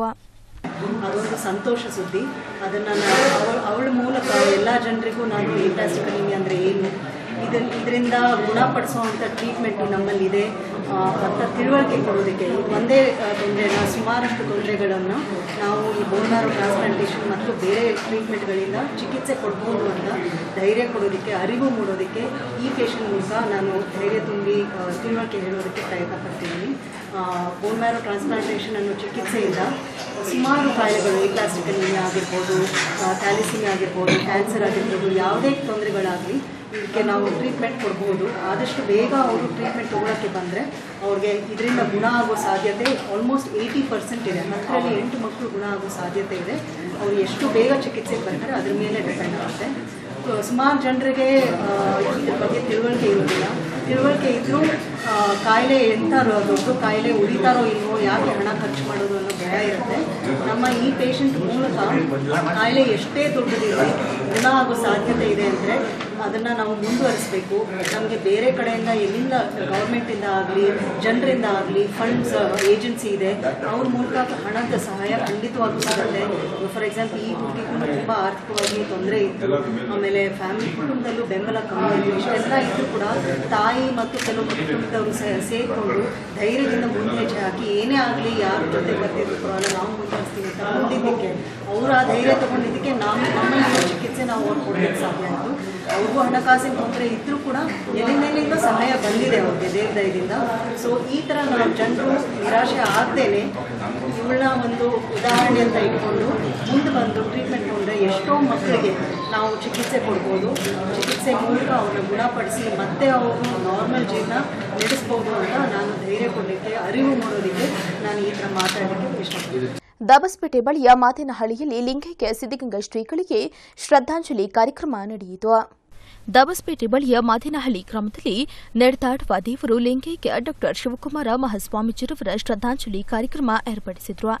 ಅದೊಂದು ಸಂತೋಷ ಸುದ್ದಿ. ಅದನ್ನು ಅವಳ ಮೂಲಕ ಎಲ್ಲ ಜನರಿಗೂ ನಾನು ಏಪ್ಲಾಸ್ಟಿಕ್ ಅನೀಮಿಯಾ ಅಂದರೆ ಏನು, ಇದರಿಂದ ಗುಣಪಡಿಸುವಂಥ ಟ್ರೀಟ್ಮೆಂಟು ನಮ್ಮಲ್ಲಿದೆ ಅಂತ ತಿಳುವಳಿಕೆ ಕೊಡೋದಕ್ಕೆ ಒಂದೇ ತೊಂದರೆ, ಸುಮಾರಷ್ಟು ತೊಂದರೆಗಳನ್ನು ನಾವು ಈ ಬೋನ್ ಮ್ಯಾರೋ ಟ್ರಾನ್ಸ್ಪ್ಲಾಂಟೇಷನ್ ಮತ್ತು ಬೇರೆ ಟ್ರೀಟ್ಮೆಂಟ್ಗಳಿಂದ ಚಿಕಿತ್ಸೆ ಕೊಡ್ಬೋದು ಅಂತ ಧೈರ್ಯ ಕೊಡೋದಕ್ಕೆ, ಅರಿವು ಮೂಡೋದಕ್ಕೆ ಈ ಪೇಷಂಟ್ ಮೂಲಕ ನಾನು ಧೈರ್ಯ ತುಂಬಿ ತಿಳುವಳಿಕೆ ಹೇಳೋದಕ್ಕೆ ಪ್ರಯತ್ನ ಪಡ್ತಿದ್ದೀನಿ. ಬೋನ್ ಮ್ಯಾರೋ ಟ್ರಾನ್ಸ್ಪ್ಲಾಂಟೇಷನ್ ಅನ್ನೋ ಚಿಕಿತ್ಸೆಯಿಂದ ಸುಮಾರು ಕಾಯಿಲೆಗಳು, ಏಪ್ಲಾಸ್ಟಿಕ್ ಅನೀಮಿಯಾ ಆಗಿರ್ಬೋದು, ಥ್ಯಾಲಿಸೀಮಿಯಾ ಆಗಿರ್ಬೋದು, ಕ್ಯಾನ್ಸರ್ ಆಗಿರ್ಬೋದು, ಯಾವುದೇ ತೊಂದರೆಗಳಾಗಲಿ ಇದಕ್ಕೆ ನಾವು ಟ್ರೀಟ್ಮೆಂಟ್ ಕೊಡ್ಬೋದು. ಆದಷ್ಟು ಬೇಗ ಅವರು ಟ್ರೀಟ್ಮೆಂಟ್ ತೊಗೊಳಕ್ಕೆ ಬಂದರೆ ಅವ್ರಿಗೆ ಇದರಿಂದ ಗುಣ ಆಗೋ ಸಾಧ್ಯತೆ ಆಲ್ಮೋಸ್ಟ್ 80% ಇದೆ. 10ರಲ್ಲಿ 8 ಮಕ್ಕಳು ಗುಣ ಆಗೋ ಸಾಧ್ಯತೆ ಇದೆ. ಅವರು ಎಷ್ಟು ಬೇಗ ಚಿಕಿತ್ಸೆಗೆ ಬರ್ತಾರೆ ಅದ್ರ ಮೇಲೆ ಡಿಪೆಂಡ್ ಆಗುತ್ತೆ. ಸುಮಾರು ಜನರಿಗೆ ಇದ್ರ ಬಗ್ಗೆ ತಿಳುವಳಿಕೆ ಇರೋದಿಲ್ಲ. ತಿಳುವಳಿಕೆ ಇದ್ದರೂ ಕಾಯಿಲೆ ಎಂತಾರೋ, ದೊಡ್ಡ ಕಾಯಿಲೆ ಉಳಿತಾರೋ ಇಲ್ವೋ, ಯಾಕೆ ಹಣ ಖರ್ಚು ಮಾಡೋದು ಅನ್ನೋ ಭಯ ಇರುತ್ತೆ. ನಮ್ಮ ಈ ಪೇಷಂಟ್ ಮೂಲಕ ಕಾಯಿಲೆ ಎಷ್ಟೇ ದೊಡ್ಡದಿರಲಿ ಗುಣ ಆಗೋ ಸಾಧ್ಯತೆ ಇದೆ ಅಂದರೆ ಅದನ್ನು ನಾವು ಮುಂದುವರಿಸಬೇಕು. ನಮಗೆ ಬೇರೆ ಕಡೆಯಿಂದ ಎಲ್ಲಿಂದ, ಗೌರ್ಮೆಂಟಿಂದ ಆಗಲಿ ಜನರಿಂದ ಆಗಲಿ ಫಂಡ್ಸ್ ಏಜೆನ್ಸಿ ಇದೆ, ಅವ್ರ ಮೂಲಕ ಹಣದ ಸಹಾಯ ಖಂಡಿತವಾಗೂ ಸಿಗುತ್ತೆ. ಫಾರ್ ಎಕ್ಸಾಂಪಲ್ ಈ ಹುಡುಗಿಗೂ ತುಂಬ ಆರ್ಥಿಕವಾಗಿ ತೊಂದರೆ ಇತ್ತು, ಆಮೇಲೆ ಫ್ಯಾಮಿಲಿ ಕುಟುಂಬದಲ್ಲೂ ಬೆಂಬಲ ಕಮ್ಮಿ ಇತ್ತು. ಇಷ್ಟೆಲ್ಲ ಇದ್ದರೂ ಕೂಡ ತಾಯಿ ಮತ್ತು ಕೆಲವು ಕುಟುಂಬದವರು ಸೇರಿಕೊಂಡು ಧೈರ್ಯದಿಂದ ಮುಂದೆ ಹೆಜ್ಜೆ ಹಾಕಿ ಏನೇ ಆಗಲಿ ಯಾರ ಜೊತೆ ಬರ್ತಿದ್ರು ಅಲ್ಲ ನಾವು ಮುಂದುವರಿಸ್ತೀವಿ ಅಂತ ಮುಂದಿದ್ದಕ್ಕೆ ಅವರು ಆ ಧೈರ್ಯ ತಗೊಂಡಿದ್ದಕ್ಕೆ ನಮ್ಮಲ್ಲಿ ಚಿಕಿತ್ಸೆ ನಾವು ಅವ್ರು ಕೊಡಲಿಕ್ಕೆ ಸಾಧ್ಯ ಆಯಿತು. ಅವ್ರಿಗೂ ಹಣಕಾಸಿನ ತೊಂದರೆ ಇದ್ದರೂ ಕೂಡ ಎಲ್ಲಿಂದ ಸಹಾಯ ಬಂದಿದೆ ಅವ್ರಿಗೆ ದೇವ್ರ ದಯದಿಂದ. ಸೊ ಈ ಥರ ನಾವು ಜನರು ನಿರಾಶೆ ಆಗದೇನೆ ಇವಳನ್ನ ಒಂದು ಉದಾಹರಣೆ ಅಂತ ಇಟ್ಕೊಂಡು ಮುಂದೆ ಬಂದು ಟ್ರೀಟ್ಮೆಂಟ್ ಕೊಂಡ್ರೆ ಎಷ್ಟೋ ಮಕ್ಕಳಿಗೆ ನಾವು ಚಿಕಿತ್ಸೆ ಕೊಡ್ಬೋದು. ಚಿಕಿತ್ಸೆ ಮೂಲಕ ಅವ್ರನ್ನ ಗುಣಪಡಿಸಿ ಮತ್ತೆ ಅವರು ನಾರ್ಮಲ್ ಜೀವನ ನಡೆಸ್ಬೋದು ಅಂತ ನಾನು ಧೈರ್ಯ ಕೊಡಲಿಕ್ಕೆ, ಅರಿವು ಮಾಡೋದಕ್ಕೆ ನಾನು ಈ ಥರ ಮಾತಾಡಲಿಕ್ಕೆ ಇಷ್ಟಪಡ್ತೀನಿ. ದಾಬಸ್ಪೇಟೆ ಬಳಿಯ ಮಾತೇನಹಳ್ಳಿಯಲ್ಲಿ ಲಿಂಗೈಕ್ಯ ಸಿದ್ದಗಂಗಾ ಶ್ರೀಗಳಿಗೆ ಶ್ರದ್ಧಾಂಜಲಿ ಕಾರ್ಯಕ್ರಮ ನಡೆಯಿತು. ದಾಬಸ್ಪೇಟೆ ಬಳಿಯ ಮಾತೇನಹಳ್ಳಿ ಗ್ರಾಮದಲ್ಲಿ ನಡೆದಾಡುವ ದೇವರು ಲಿಂಗೈಕ್ಯ ಡಾ ಶಿವಕುಮಾರ ಮಹಾಸ್ವಾಮೀಜಿರವರ ಶ್ರದ್ಧಾಂಜಲಿ ಕಾರ್ಯಕ್ರಮ ಏರ್ಪಡಿಸಿದ್ರು.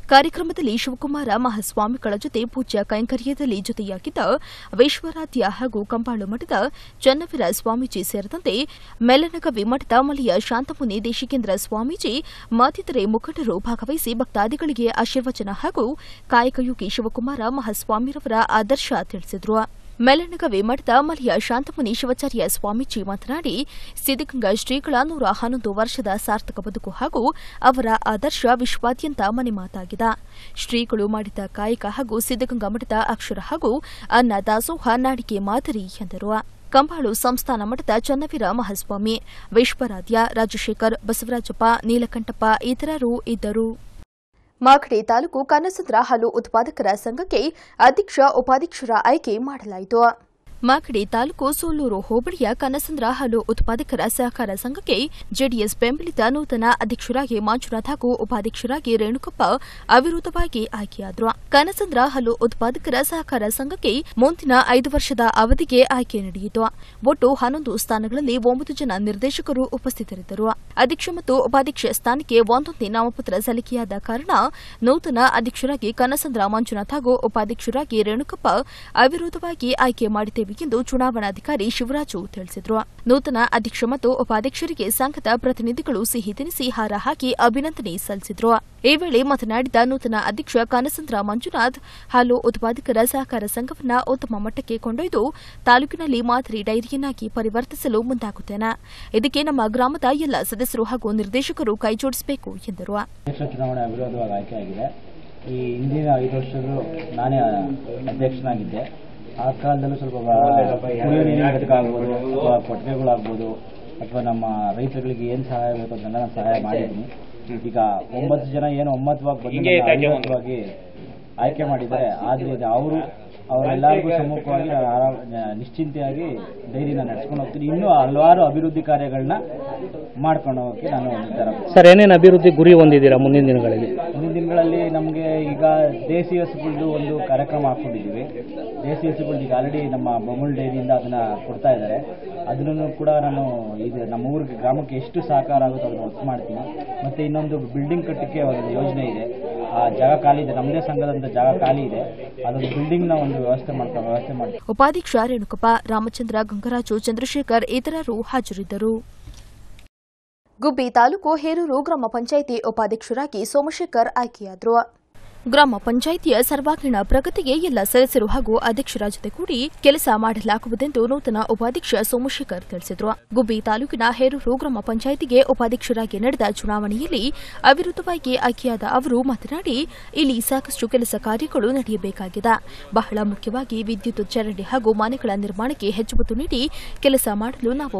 ಕಾರ್ಯಕ್ರಮದಲ್ಲಿ ಶಿವಕುಮಾರ ಮಹಾಸ್ವಾಮಿಗಳ ಜೊತೆ ಪೂಜ್ಯ ಕೈಂಕರ್ಯದಲ್ಲಿ ಜೊತೆಯಾಗಿದ್ದ ವಿಶ್ವರಾಧ್ಯ ಹಾಗೂ ಕಂಬಾಳು ಮಠದ ಚನ್ನವೀರ ಸ್ವಾಮೀಜಿ ಸೇರಿದಂತೆ ಮೆಲ್ಲನಗವಿ ಮಠದ ಮಲೆಯ ಶಾಂತಮುನಿ ದೇಶಿಕೇಂದ್ರ ಸ್ವಾಮೀಜಿ ಮತ್ತಿತರೆ ಮುಖಂಡರು ಭಾಗವಹಿಸಿ ಭಕ್ತಾದಿಗಳಿಗೆ ಆಶೀರ್ವಚನ ಹಾಗೂ ಕಾಯಕಯೋಗಿ ಶಿವಕುಮಾರ ಮಹಾಸ್ವಾಮಿರವರ ಆದರ್ಶ ತಿಳಿಸಿದರು. ಮೆಲ್ಲನಗವಿ ಮಠದ ಮಲೆಯ ಶಾಂತಮುನಿ ಶಿವಾಚಾರ್ಯ ಸ್ವಾಮೀಜಿ ಮಾತನಾಡಿ, ಸಿದ್ದಗಂಗಾ ಶ್ರೀಗಳ 111 ವರ್ಷದ ಸಾರ್ಥಕ ಬದುಕು ಹಾಗೂ ಅವರ ಆದರ್ಶ ವಿಶ್ವಾದ್ಯಂತ ಮನೆ ಮಾತಾಗಿದೆ. ಶ್ರೀಗಳು ಮಾಡಿದ ಕಾಯಕ ಹಾಗೂ ಸಿದ್ದಗಂಗಾ ಮಠದ ಅಕ್ಷರ ಹಾಗೂ ಅನ್ನ ದಾಸೋಹ ನಾಡಿಗೆ ಮಾದರಿ ಎಂದರು. ಕಂಬಾಳು ಸಂಸ್ಥಾನ ಮಠದ ಚನ್ನವೀರ ಮಹಾಸ್ವಾಮಿ, ವಿಶ್ವರಾಧ್ಯ ರಾಜಶೇಖರ್, ಬಸವರಾಜಪ್ಪ, ನೀಲಕಂಠಪ್ಪ ಇತರರು ಇದ್ದರು. ಮಾಗಡಿ ತಾಲೂಕು ಕನ್ನಸಂದ್ರ ಹಾಲು ಉತ್ಪಾದಕರ ಸಂಘಕ್ಕೆ ಅಧ್ಯಕ್ಷ ಉಪಾಧ್ಯಕ್ಷರ ಆಯ್ಕೆ ಮಾಡಲಾಯಿತು. ಮಾಗಡಿ ತಾಲೂಕು ಸೂಲೂರು ಹೋಬಳಿಯ ಕನ್ನಸಂದ್ರ ಹಾಲು ಉತ್ಪಾದಕರ ಸಹಕಾರ ಸಂಘಕ್ಕೆ ಜೆಡಿಎಸ್ ಬೆಂಬಲಿತ ನೂತನ ಅಧ್ಯಕ್ಷರಾಗಿ ಮಂಜುನಾಥ್ ಹಾಗೂ ಉಪಾಧ್ಯಕ್ಷರಾಗಿ ರೇಣುಕಪ್ಪ ಅವಿರೋಧವಾಗಿ ಆಯ್ಕೆಯಾದರು. ಕನ್ನಸಂದ್ರ ಹಾಲು ಉತ್ಪಾದಕರ ಸಹಕಾರ ಸಂಘಕ್ಕೆ ಮುಂದಿನ 5 ವರ್ಷದ ಅವಧಿಗೆ ಆಯ್ಕೆ ನಡೆಯಿತು. ಒಟ್ಟು 11 ಸ್ಥಾನಗಳಲ್ಲಿ 9 ಜನ ನಿರ್ದೇಶಕರು ಉಪಸ್ಥಿತರಿದ್ದರು. ಅಧ್ಯಕ್ಷ ಮತ್ತು ಉಪಾಧ್ಯಕ್ಷ ಸ್ಥಾನಕ್ಕೆ ಒಂದೊಂದೇ ನಾಮಪತ್ರ ಸಲ್ಲಿಕೆಯಾದ ಕಾರಣ ನೂತನ ಅಧ್ಯಕ್ಷರಾಗಿ ಕನ್ನಸಂದ್ರ ಮಂಜುನಾಥ್ ಹಾಗೂ ಉಪಾಧ್ಯಕ್ಷರಾಗಿ ರೇಣುಕಪ್ಪ ಅವಿರೋಧವಾಗಿ ಆಯ್ಕೆ ಮಾಡಿದ್ದೇವೆ ಎಂದು ಚುನಾವಣಾಧಿಕಾರಿ ಶಿವರಾಜು ತಿಳಿಸಿದರು. ನೂತನ ಅಧ್ಯಕ್ಷ ಮತ್ತು ಉಪಾಧ್ಯಕ್ಷರಿಗೆ ಸಂಘದ ಪ್ರತಿನಿಧಿಗಳು ಸಿಹಿ ತಿನಿಸಿ ಹಾರ ಹಾಕಿ ಅಭಿನಂದನೆ ಸಲ್ಲಿಸಿದರು. ಈ ವೇಳೆ ಮಾತನಾಡಿದ ನೂತನ ಅಧ್ಯಕ್ಷ ಕನ್ನಸಂದ್ರ ಮಂಜುನಾಥ್, ಹಾಲು ಉತ್ಪಾದಕರ ಸಹಕಾರ ಸಂಘವನ್ನು ಉತ್ತಮ ಮಟ್ಟಕ್ಕೆ ಕೊಂಡೊಯ್ದು ತಾಲೂಕಿನಲ್ಲಿ ಮಾದರಿ ಡೈರಿಯನ್ನಾಗಿ ಪರಿವರ್ತಿಸಲು ಮುಂದಾಗುತ್ತೇನೆ. ಇದಕ್ಕೆ ನಮ್ಮ ಗ್ರಾಮದ ಎಲ್ಲ ಸದಸ್ಯರು ಹಾಗೂ ನಿರ್ದೇಶಕರು ಕೈಜೋಡಿಸಬೇಕು ಎಂದರು. ಚುನಾವಣೆ ಅವಿರೋಧವಾಗಿ ಆಯ್ಕೆಯಾಗಿದೆ. ಈ ಹಿಂದಿನ 5 ವರ್ಷಗಳು ನಾನೇ ಅಧ್ಯಕ್ಷನಾಗಿದ್ದೆ. ಆ ಕಾಲದಲ್ಲೂ ಸ್ವಲ್ಪ ಕುಡಿಯೋ ನೀರಿನ ಘಟಕ ಆಗ್ಬೋದು ಅಥವಾ ಕೊಟ್ಟಿಗೆಗಳಾಗ್ಬೋದು ಅಥವಾ ನಮ್ಮ ರೈತರುಗಳಿಗೆ ಏನು ಸಹಾಯ ಬೇಕು ಅದನ್ನೆಲ್ಲ ನಾನು ಸಹಾಯ ಮಾಡಿದ್ದೀನಿ. ಈಗ 9 ಜನ ಏನು ಒಮ್ಮತವಾಗಿ ಆಯ್ಕೆ ಮಾಡಿದ್ದಾರೆ. ಆದರೆ ಅವರೆಲ್ಲರಿಗೂ ಸಮ್ಮುಖವಾಗಿ ನಿಶ್ಚಿಂತೆಯಾಗಿ ಡೈರಿನ ನಡೆಸ್ಕೊಂಡು ಹೋಗ್ತೀನಿ. ಇನ್ನೂ ಹಲವಾರು ಅಭಿವೃದ್ಧಿ ಕಾರ್ಯಗಳನ್ನ ಮಾಡ್ಕೊಂಡು ಹೋಗೋಕ್ಕೆ ನಾನು ನಿರ್ಧಾರ. ಸರ್, ಏನೇನು ಅಭಿವೃದ್ಧಿ ಗುರಿ ಹೊಂದಿದ್ದೀರಾ ಮುಂದಿನ ದಿನಗಳಲ್ಲಿ? ಮುಂದಿನ ದಿನಗಳಲ್ಲಿ ನಮಗೆ ಈಗ ದೇಸಿ ಹಸುಗಳದ್ದು ಒಂದು ಕಾರ್ಯಕ್ರಮ ಹಾಕ್ಕೊಂಡಿದ್ದೀವಿ. ದೇಸಿ ಹಸುಗಳು ಈಗ ಆಲ್ರೆಡಿ ನಮ್ಮ ಬೊಮ್ಮಲ್ ಡೈರಿಯಿಂದ ಅದನ್ನ ಕೊಡ್ತಾ ಇದ್ದಾರೆ. ಅದನ್ನು ಕೂಡ ನಾನು ಇದು ನಮ್ಮ ಊರಿಗೆ ಗ್ರಾಮಕ್ಕೆ ಎಷ್ಟು ಸಹಕಾರ ಆಗುತ್ತೋ ಅದನ್ನು ಒತ್ತು ಮಾಡ್ತೀನಿ. ಮತ್ತೆ ಇನ್ನೊಂದು ಬಿಲ್ಡಿಂಗ್ ಕಟ್ಟಕ್ಕೆ ಒಂದು ಯೋಜನೆ ಇದೆ. ಆ ಜಾಗ ಖಾಲಿ ಇದೆ, ನಮ್ಮದೇ ಸಂಘದಂತ ಜಾಗ ಖಾಲಿ ಇದೆ. ಅದೊಂದು ಬಿಲ್ಡಿಂಗ್ ನ ಒಂದು ವ್ಯವಸ್ಥೆ ಮಾಡ್ತೀವಿ. ಉಪಾಧ್ಯಕ್ಷ ರೇಣುಕಪ್ಪ, ರಾಮಚಂದ್ರ, ಗಂಗರಾಜು, ಚಂದ್ರಶೇಖರ್ ಇತರರು ಹಾಜರಿದ್ದರು. ಗುಬ್ಬಿ ತಾಲೂಕು ಹೇರೂರು ಗ್ರಾಮ ಪಂಚಾಯಿತಿ ಉಪಾಧ್ಯಕ್ಷರಾಗಿ ಸೋಮಶೇಖರ್ ಆಯ್ಕೆಯಾದರು. ಗ್ರಾಮ ಪಂಚಾಯಿತಿಯ ಸರ್ವಾಂಗೀಣ ಪ್ರಗತಿಗೆ ಎಲ್ಲ ಸದಸ್ಯರು ಹಾಗೂ ಅಧ್ಯಕ್ಷರ ಜೊತೆಗೂಡಿ ಕೆಲಸ ಮಾಡಲಾಗುವುದೆಂದು ನೂತನ ಉಪಾಧ್ಯಕ್ಷ ಸೋಮಶೇಖರ್ ತಿಳಿಸಿದರು. ಗುಬ್ಬಿ ತಾಲೂಕಿನ ಹೇರೂರು ಗ್ರಾಮ ಪಂಚಾಯಿತಿಗೆ ಉಪಾಧ್ಯಕ್ಷರಾಗಿ ನಡೆದ ಚುನಾವಣೆಯಲ್ಲಿ ಅವಿರೋಧವಾಗಿ ಆಯ್ಕೆಯಾದ ಅವರು ಮಾತನಾಡಿ, ಇಲ್ಲಿ ಸಾಕಷ್ಟು ಕೆಲಸ ಕಾರ್ಯಗಳು ನಡೆಯಬೇಕಾಗಿದೆ. ಬಹಳ ಮುಖ್ಯವಾಗಿ ವಿದ್ಯುತ್ ಚರಂಡಿ ಹಾಗೂ ಮನೆಗಳ ನಿರ್ಮಾಣಕ್ಕೆ ಹೆಚ್ಚು ಒತ್ತು ನೀಡಿ ಕೆಲಸ ಮಾಡಲು ನಾವು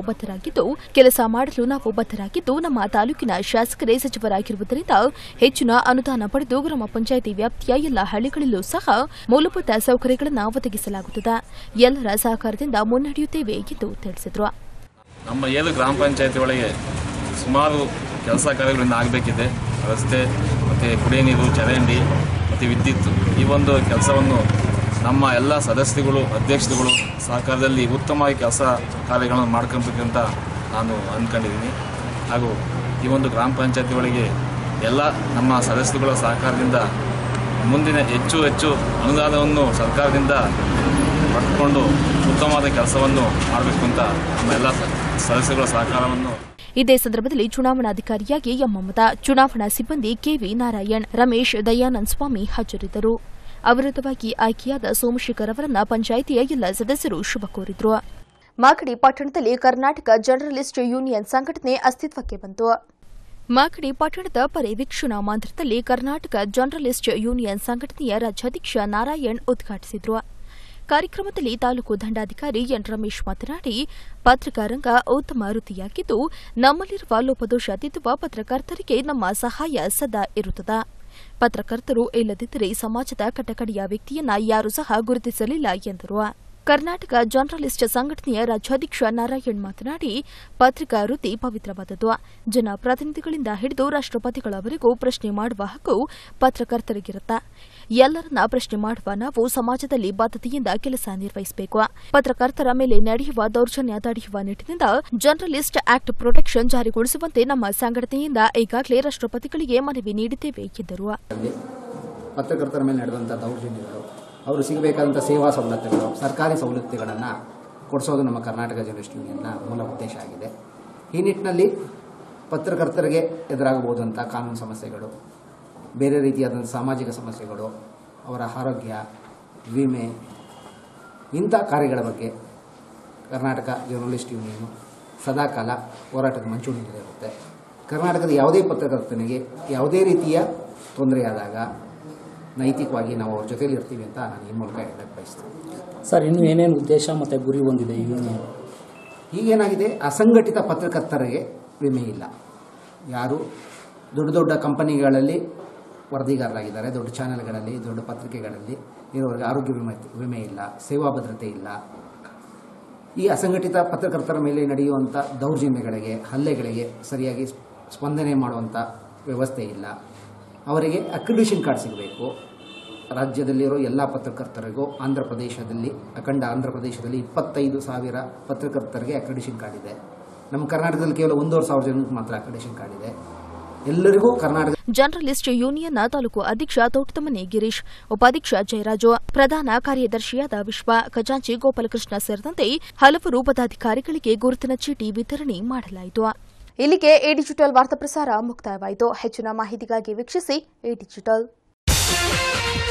ಬದ್ಧರಾಗಿದ್ದು ನಮ್ಮ ತಾಲೂಕಿನ ಶಾಸಕರೇ ಸಚಿವರಾಗಿರುವುದರಿಂದ ಹೆಚ್ಚಿನ ಅನುದಾನ ಪಡೆದು ಗ್ರಾಮ ಪಂಚಾಯಿತಿ ವ್ಯಾಪ್ತಿಯ ಎಲ್ಲ ಹಳ್ಳಿಗಳಲ್ಲೂ ಸಹ ಮೂಲಭೂತ ಸೌಕರ್ಯಗಳನ್ನು ಒದಗಿಸಲಾಗುತ್ತದೆ. ಎಲ್ಲರ ಸಹಕಾರದಿಂದ ಮುನ್ನಡೆಯುತ್ತೇವೆ ಎಂದು ತಿಳಿಸಿದರು. ನಮ್ಮ ಏಳು ಗ್ರಾಮ ಪಂಚಾಯತಿ ಒಳಗೆ ಸುಮಾರು ಕೆಲಸ ಕಾರ್ಯಗಳಿಂದ ಆಗಬೇಕಿದೆ. ರಸ್ತೆ ಮತ್ತು ಕುಡಿಯ ನೀರು, ಚರಂಡಿ ಮತ್ತು ವಿದ್ಯುತ್, ಈ ಒಂದು ಕೆಲಸವನ್ನು ನಮ್ಮ ಎಲ್ಲ ಸದಸ್ಯರುಗಳು, ಅಧ್ಯಕ್ಷರುಗಳು ಸಹಕಾರದಲ್ಲಿ ಉತ್ತಮವಾಗಿ ಕೆಲಸ ಕಾರ್ಯಗಳನ್ನು ಮಾಡ್ಕೊಬೇಕಂತ ನಾನು ಅಂದ್ಕೊಂಡಿದ್ದೀನಿ. ಹಾಗೂ ಈ ಒಂದು ಗ್ರಾಮ ಪಂಚಾಯತಿ ಒಳಗೆ ಎಲ್ಲ ನಮ್ಮ ಸದಸ್ಯರುಗಳ ಸಹಕಾರದಿಂದ ಮುಂದಿನ ಹೆಚ್ಚು ಅನುದಾನವನ್ನು ಸರ್ಕಾರದಿಂದ ಪಡೆದುಕೊಂಡು ಉತ್ತಮವಾದ ಕೆಲಸವನ್ನು ಮಾಡಬೇಕು ಅಂತ ನಮ್ಮ ಎಲ್ಲ ಸದಸ್ಯರುಗಳ ಸಹಕಾರವನ್ನು. ಇದೇ ಸಂದರ್ಭದಲ್ಲಿ ಚುನಾವಣಾಧಿಕಾರಿಯಾಗಿ ಎಂ ಮಮತಾ, ಚುನಾವಣಾ ಸಿಬ್ಬಂದಿ ಕೆವಿ ನಾರಾಯಣ್, ರಮೇಶ್, ದಯಾನಂದ ಸ್ವಾಮಿ ಹಾಜರಿದ್ದರು. ಅವಿರೋಧವಾಗಿ ಆಯ್ಕೆಯಾದ ಸೋಮಶೇಖರ್ ಅವರನ್ನ ಪಂಚಾಯಿತಿಯ ಎಲ್ಲ ಸದಸ್ಯರು ಶುಭ ಕೋರಿದ್ರು. ಮಾಗಡಿ ಪಟ್ಟಣದಲ್ಲಿ ಕರ್ನಾಟಕ ಜರ್ನಲಿಸ್ಟ್ ಯೂನಿಯನ್ ಸಂಘಟನೆ ಅಸ್ತಿತ್ವಕ್ಕೆ ಬಂತು. ಮಾಗಡಿ ಪಟ್ಟಣದ ಪರಿವೀಕ್ಷಣಾ ಮಂದಿರದಲ್ಲಿ ಕರ್ನಾಟಕ ಜರ್ನಲಿಸ್ಟ್ ಯೂನಿಯನ್ ಸಂಘಟನೆಯ ರಾಜ್ಯಾಧ್ಯಕ್ಷ ನಾರಾಯಣ್ ಉದ್ಘಾಟಿಸಿದರು. ಕಾರ್ಯಕ್ರಮದಲ್ಲಿ ತಾಲೂಕು ದಂಡಾಧಿಕಾರಿ ಎನ್ ರಮೇಶ್ ಮಾತನಾಡಿ, ಪತ್ರಿಕಾರಂಗ ಉತ್ತಮ ವೃತ್ತಿಯಾಗಿದ್ದು ನಮ್ಮಲ್ಲಿರುವ ಲೋಪದೋಷ ತಿದ್ದುವ ಪತ್ರಕರ್ತರಿಗೆ ನಮ್ಮ ಸಹಾಯ ಸದಾ ಇರುತ್ತದೆ. ಪತ್ರಕರ್ತರು ಇಲ್ಲದಿದ್ದರೆ ಸಮಾಜದ ಕಟಕಡೆಯ ವ್ಯಕ್ತಿಯನ್ನ ಯಾರೂ ಸಹ ಗುರುತಿಸಲಿಲ್ಲ ಎಂದರು. ಕರ್ನಾಟಕ ಜರ್ನಲಿಸ್ಟ್ ಸಂಘಟನೆಯ ರಾಜ್ಯಾಧ್ಯಕ್ಷ ನಾರಾಯಣ್ ಮಾತನಾಡಿ, ಪತ್ರಿಕಾ ವೃತ್ತಿ ಪವಿತ್ರವಾದದ್ದು. ಜನಪ್ರತಿನಿಧಿಗಳಿಂದ ಹಿಡಿದು ರಾಷ್ಟ್ರಪತಿಗಳವರೆಗೂ ಪ್ರಶ್ನೆ ಮಾಡುವ ಹಕ್ಕು ಪತ್ರಕರ್ತರಿಗಿರುತ್ತೆ. ಎಲ್ಲರನ್ನ ಪ್ರಶ್ನೆ ಮಾಡುವ ನಾವು ಸಮಾಜದಲ್ಲಿ ಬದ್ಧತೆಯಿಂದ ಕೆಲಸ ನಿರ್ವಹಿಸಬೇಕು. ಪತ್ರಕರ್ತರ ಮೇಲೆ ನಡೆಯುವ ದೌರ್ಜನ್ಯ ತಡೆಯುವ ನಿಟ್ಟಿನಿಂದ ಜರ್ನಲಿಸ್ಟ್ ಆಕ್ಟ್ ಪ್ರೊಟೆಕ್ಷನ್ ಜಾರಿಗೊಳಿಸುವಂತೆ ನಮ್ಮ ಸಂಘಟನೆಯಿಂದ ಈಗಾಗಲೇ ರಾಷ್ಟ್ರಪತಿಗಳಿಗೆ ಮನವಿ ನೀಡಿದ್ದೇವೆ ಎಂದರು. ಪತ್ರಕರ್ತರ ಮೇಲೆ ನಡೆದಂಥ ದೌರ್ಜನ್ಯಗಳು, ಅವರು ಸಿಗಬೇಕಾದಂಥ ಸೇವಾ ಸವಲತ್ತುಗಳು, ಸರ್ಕಾರಿ ಸವಲತ್ತುಗಳನ್ನು ಕೊಡಿಸೋದು ನಮ್ಮ ಕರ್ನಾಟಕ ಜರ್ನಲಿಸ್ಟ್ ಯೂನಿಯನ್ನ ಮೂಲ ಉದ್ದೇಶ ಆಗಿದೆ. ಈ ನಿಟ್ಟಿನಲ್ಲಿ ಪತ್ರಕರ್ತರಿಗೆ ಎದುರಾಗಬಹುದಂಥ ಕಾನೂನು ಸಮಸ್ಯೆಗಳು, ಬೇರೆ ರೀತಿಯಾದಂಥ ಸಾಮಾಜಿಕ ಸಮಸ್ಯೆಗಳು, ಅವರ ಆರೋಗ್ಯ, ವಿಮೆ, ಇಂಥ ಕಾರ್ಯಗಳ ಬಗ್ಗೆ ಕರ್ನಾಟಕ ಜರ್ನಲಿಸ್ಟ್ ಯೂನಿಯನು ಸದಾಕಾಲ ಹೋರಾಟದ ಮಂಚೂಣಿಯಲ್ಲಿರುತ್ತೆ. ಕರ್ನಾಟಕದ ಯಾವುದೇ ಪತ್ರಕರ್ತನಿಗೆ ಯಾವುದೇ ರೀತಿಯ ತೊಂದರೆಯಾದಾಗ ನೈತಿಕವಾಗಿ ನಾವು ಅವ್ರ ಜೊತೆಯಲ್ಲಿ ಇರ್ತೀವಿ ಅಂತ ನಾನು ಈ ಮೂಲಕ ಹೇಳಕ್ಕೆ ಬಯಸ್ತೀನಿ. ಸರ್, ಇನ್ನು ಏನೇನು ಉದ್ದೇಶ ಮತ್ತು ಗುರಿ ಹೊಂದಿದೆ ಈ ಯೂನಿಯನ್? ಈಗೇನಾಗಿದೆ, ಅಸಂಘಟಿತ ಪತ್ರಕರ್ತರಿಗೆ ವಿಮೆ ಇಲ್ಲ. ಯಾರು ದೊಡ್ಡ ದೊಡ್ಡ ಕಂಪನಿಗಳಲ್ಲಿ ವರದಿಗಾರರಾಗಿದ್ದಾರೆ, ದೊಡ್ಡ ಚಾನೆಲ್ಗಳಲ್ಲಿ, ದೊಡ್ಡ ಪತ್ರಿಕೆಗಳಲ್ಲಿ ಇರೋರಿಗೆ ಆರೋಗ್ಯ ವಿಮೆ ಇಲ್ಲ, ಸೇವಾ ಭದ್ರತೆ ಇಲ್ಲ. ಈ ಅಸಂಘಟಿತ ಪತ್ರಕರ್ತರ ಮೇಲೆ ನಡೆಯುವಂಥ ದೌರ್ಜನ್ಯಗಳಿಗೆ, ಹಲ್ಲೆಗಳಿಗೆ ಸರಿಯಾಗಿ ಸ್ಪಂದನೆ ಮಾಡುವಂಥ ವ್ಯವಸ್ಥೆ ಇಲ್ಲ. ಅವರಿಗೆ ಅಕ್ರಿಡಿಷನ್ ಕಾರ್ಡ್ ಸಿಗಬೇಕು. ರಾಜ್ಯದಲ್ಲಿರೋ ಎಲ್ಲ ಪತ್ರಕರ್ತರಿಗೂ ಅಖಂಡ ಆಂಧ್ರ ಪ್ರದೇಶದಲ್ಲಿ 25,000 ಪತ್ರಕರ್ತರಿಗೆ ಅಕ್ರಿಡಿಷನ್ ಕಾರ್ಡ್ ಇದೆ. ನಮ್ಮ ಕರ್ನಾಟಕದಲ್ಲಿ ಕೇವಲ 1,500 ಜನಕ್ಕೆ ಮಾತ್ರ ಅಕ್ರಿಡಿಷನ್ ಕಾರ್ಡ್ ಇದೆ. ಎಲ್ಲರಿಗೂ ಕರ್ನಾಟಕ ಜರ್ನಲಿಸ್ಟ್ ಯೂನಿಯನ್ನ ತಾಲೂಕು ಅಧ್ಯಕ್ಷ ತೋಟದಮನೆ ಗಿರೀಶ್, ಉಪಾಧ್ಯಕ್ಷ ಜಯರಾಜು, ಪ್ರಧಾನ ಕಾರ್ಯದರ್ಶಿಯಾದ ವಿಶ್ವ, ಖಜಾಂಚಿ ಗೋಪಾಲಕೃಷ್ಣ ಸೇರಿದಂತೆ ಹಲವರು ಪದಾಧಿಕಾರಿಗಳಿಗೆ ಗುರುತಿನ ಚೀಟಿ ವಿತರಣೆ ಮಾಡಲಾಯಿತು. ಇಲ್ಲಿಗೆ ಎ ಡಿಜಿಟಲ್ ವಾರ್ತಾ ಪ್ರಸಾರ ಮುಕ್ತಾಯವಾಯಿತು. ಹೆಚ್ಚಿನ ಮಾಹಿತಿಗಾಗಿ ವೀಕ್ಷಿಸಿ ಎ ಡಿಜಿಟಲ್.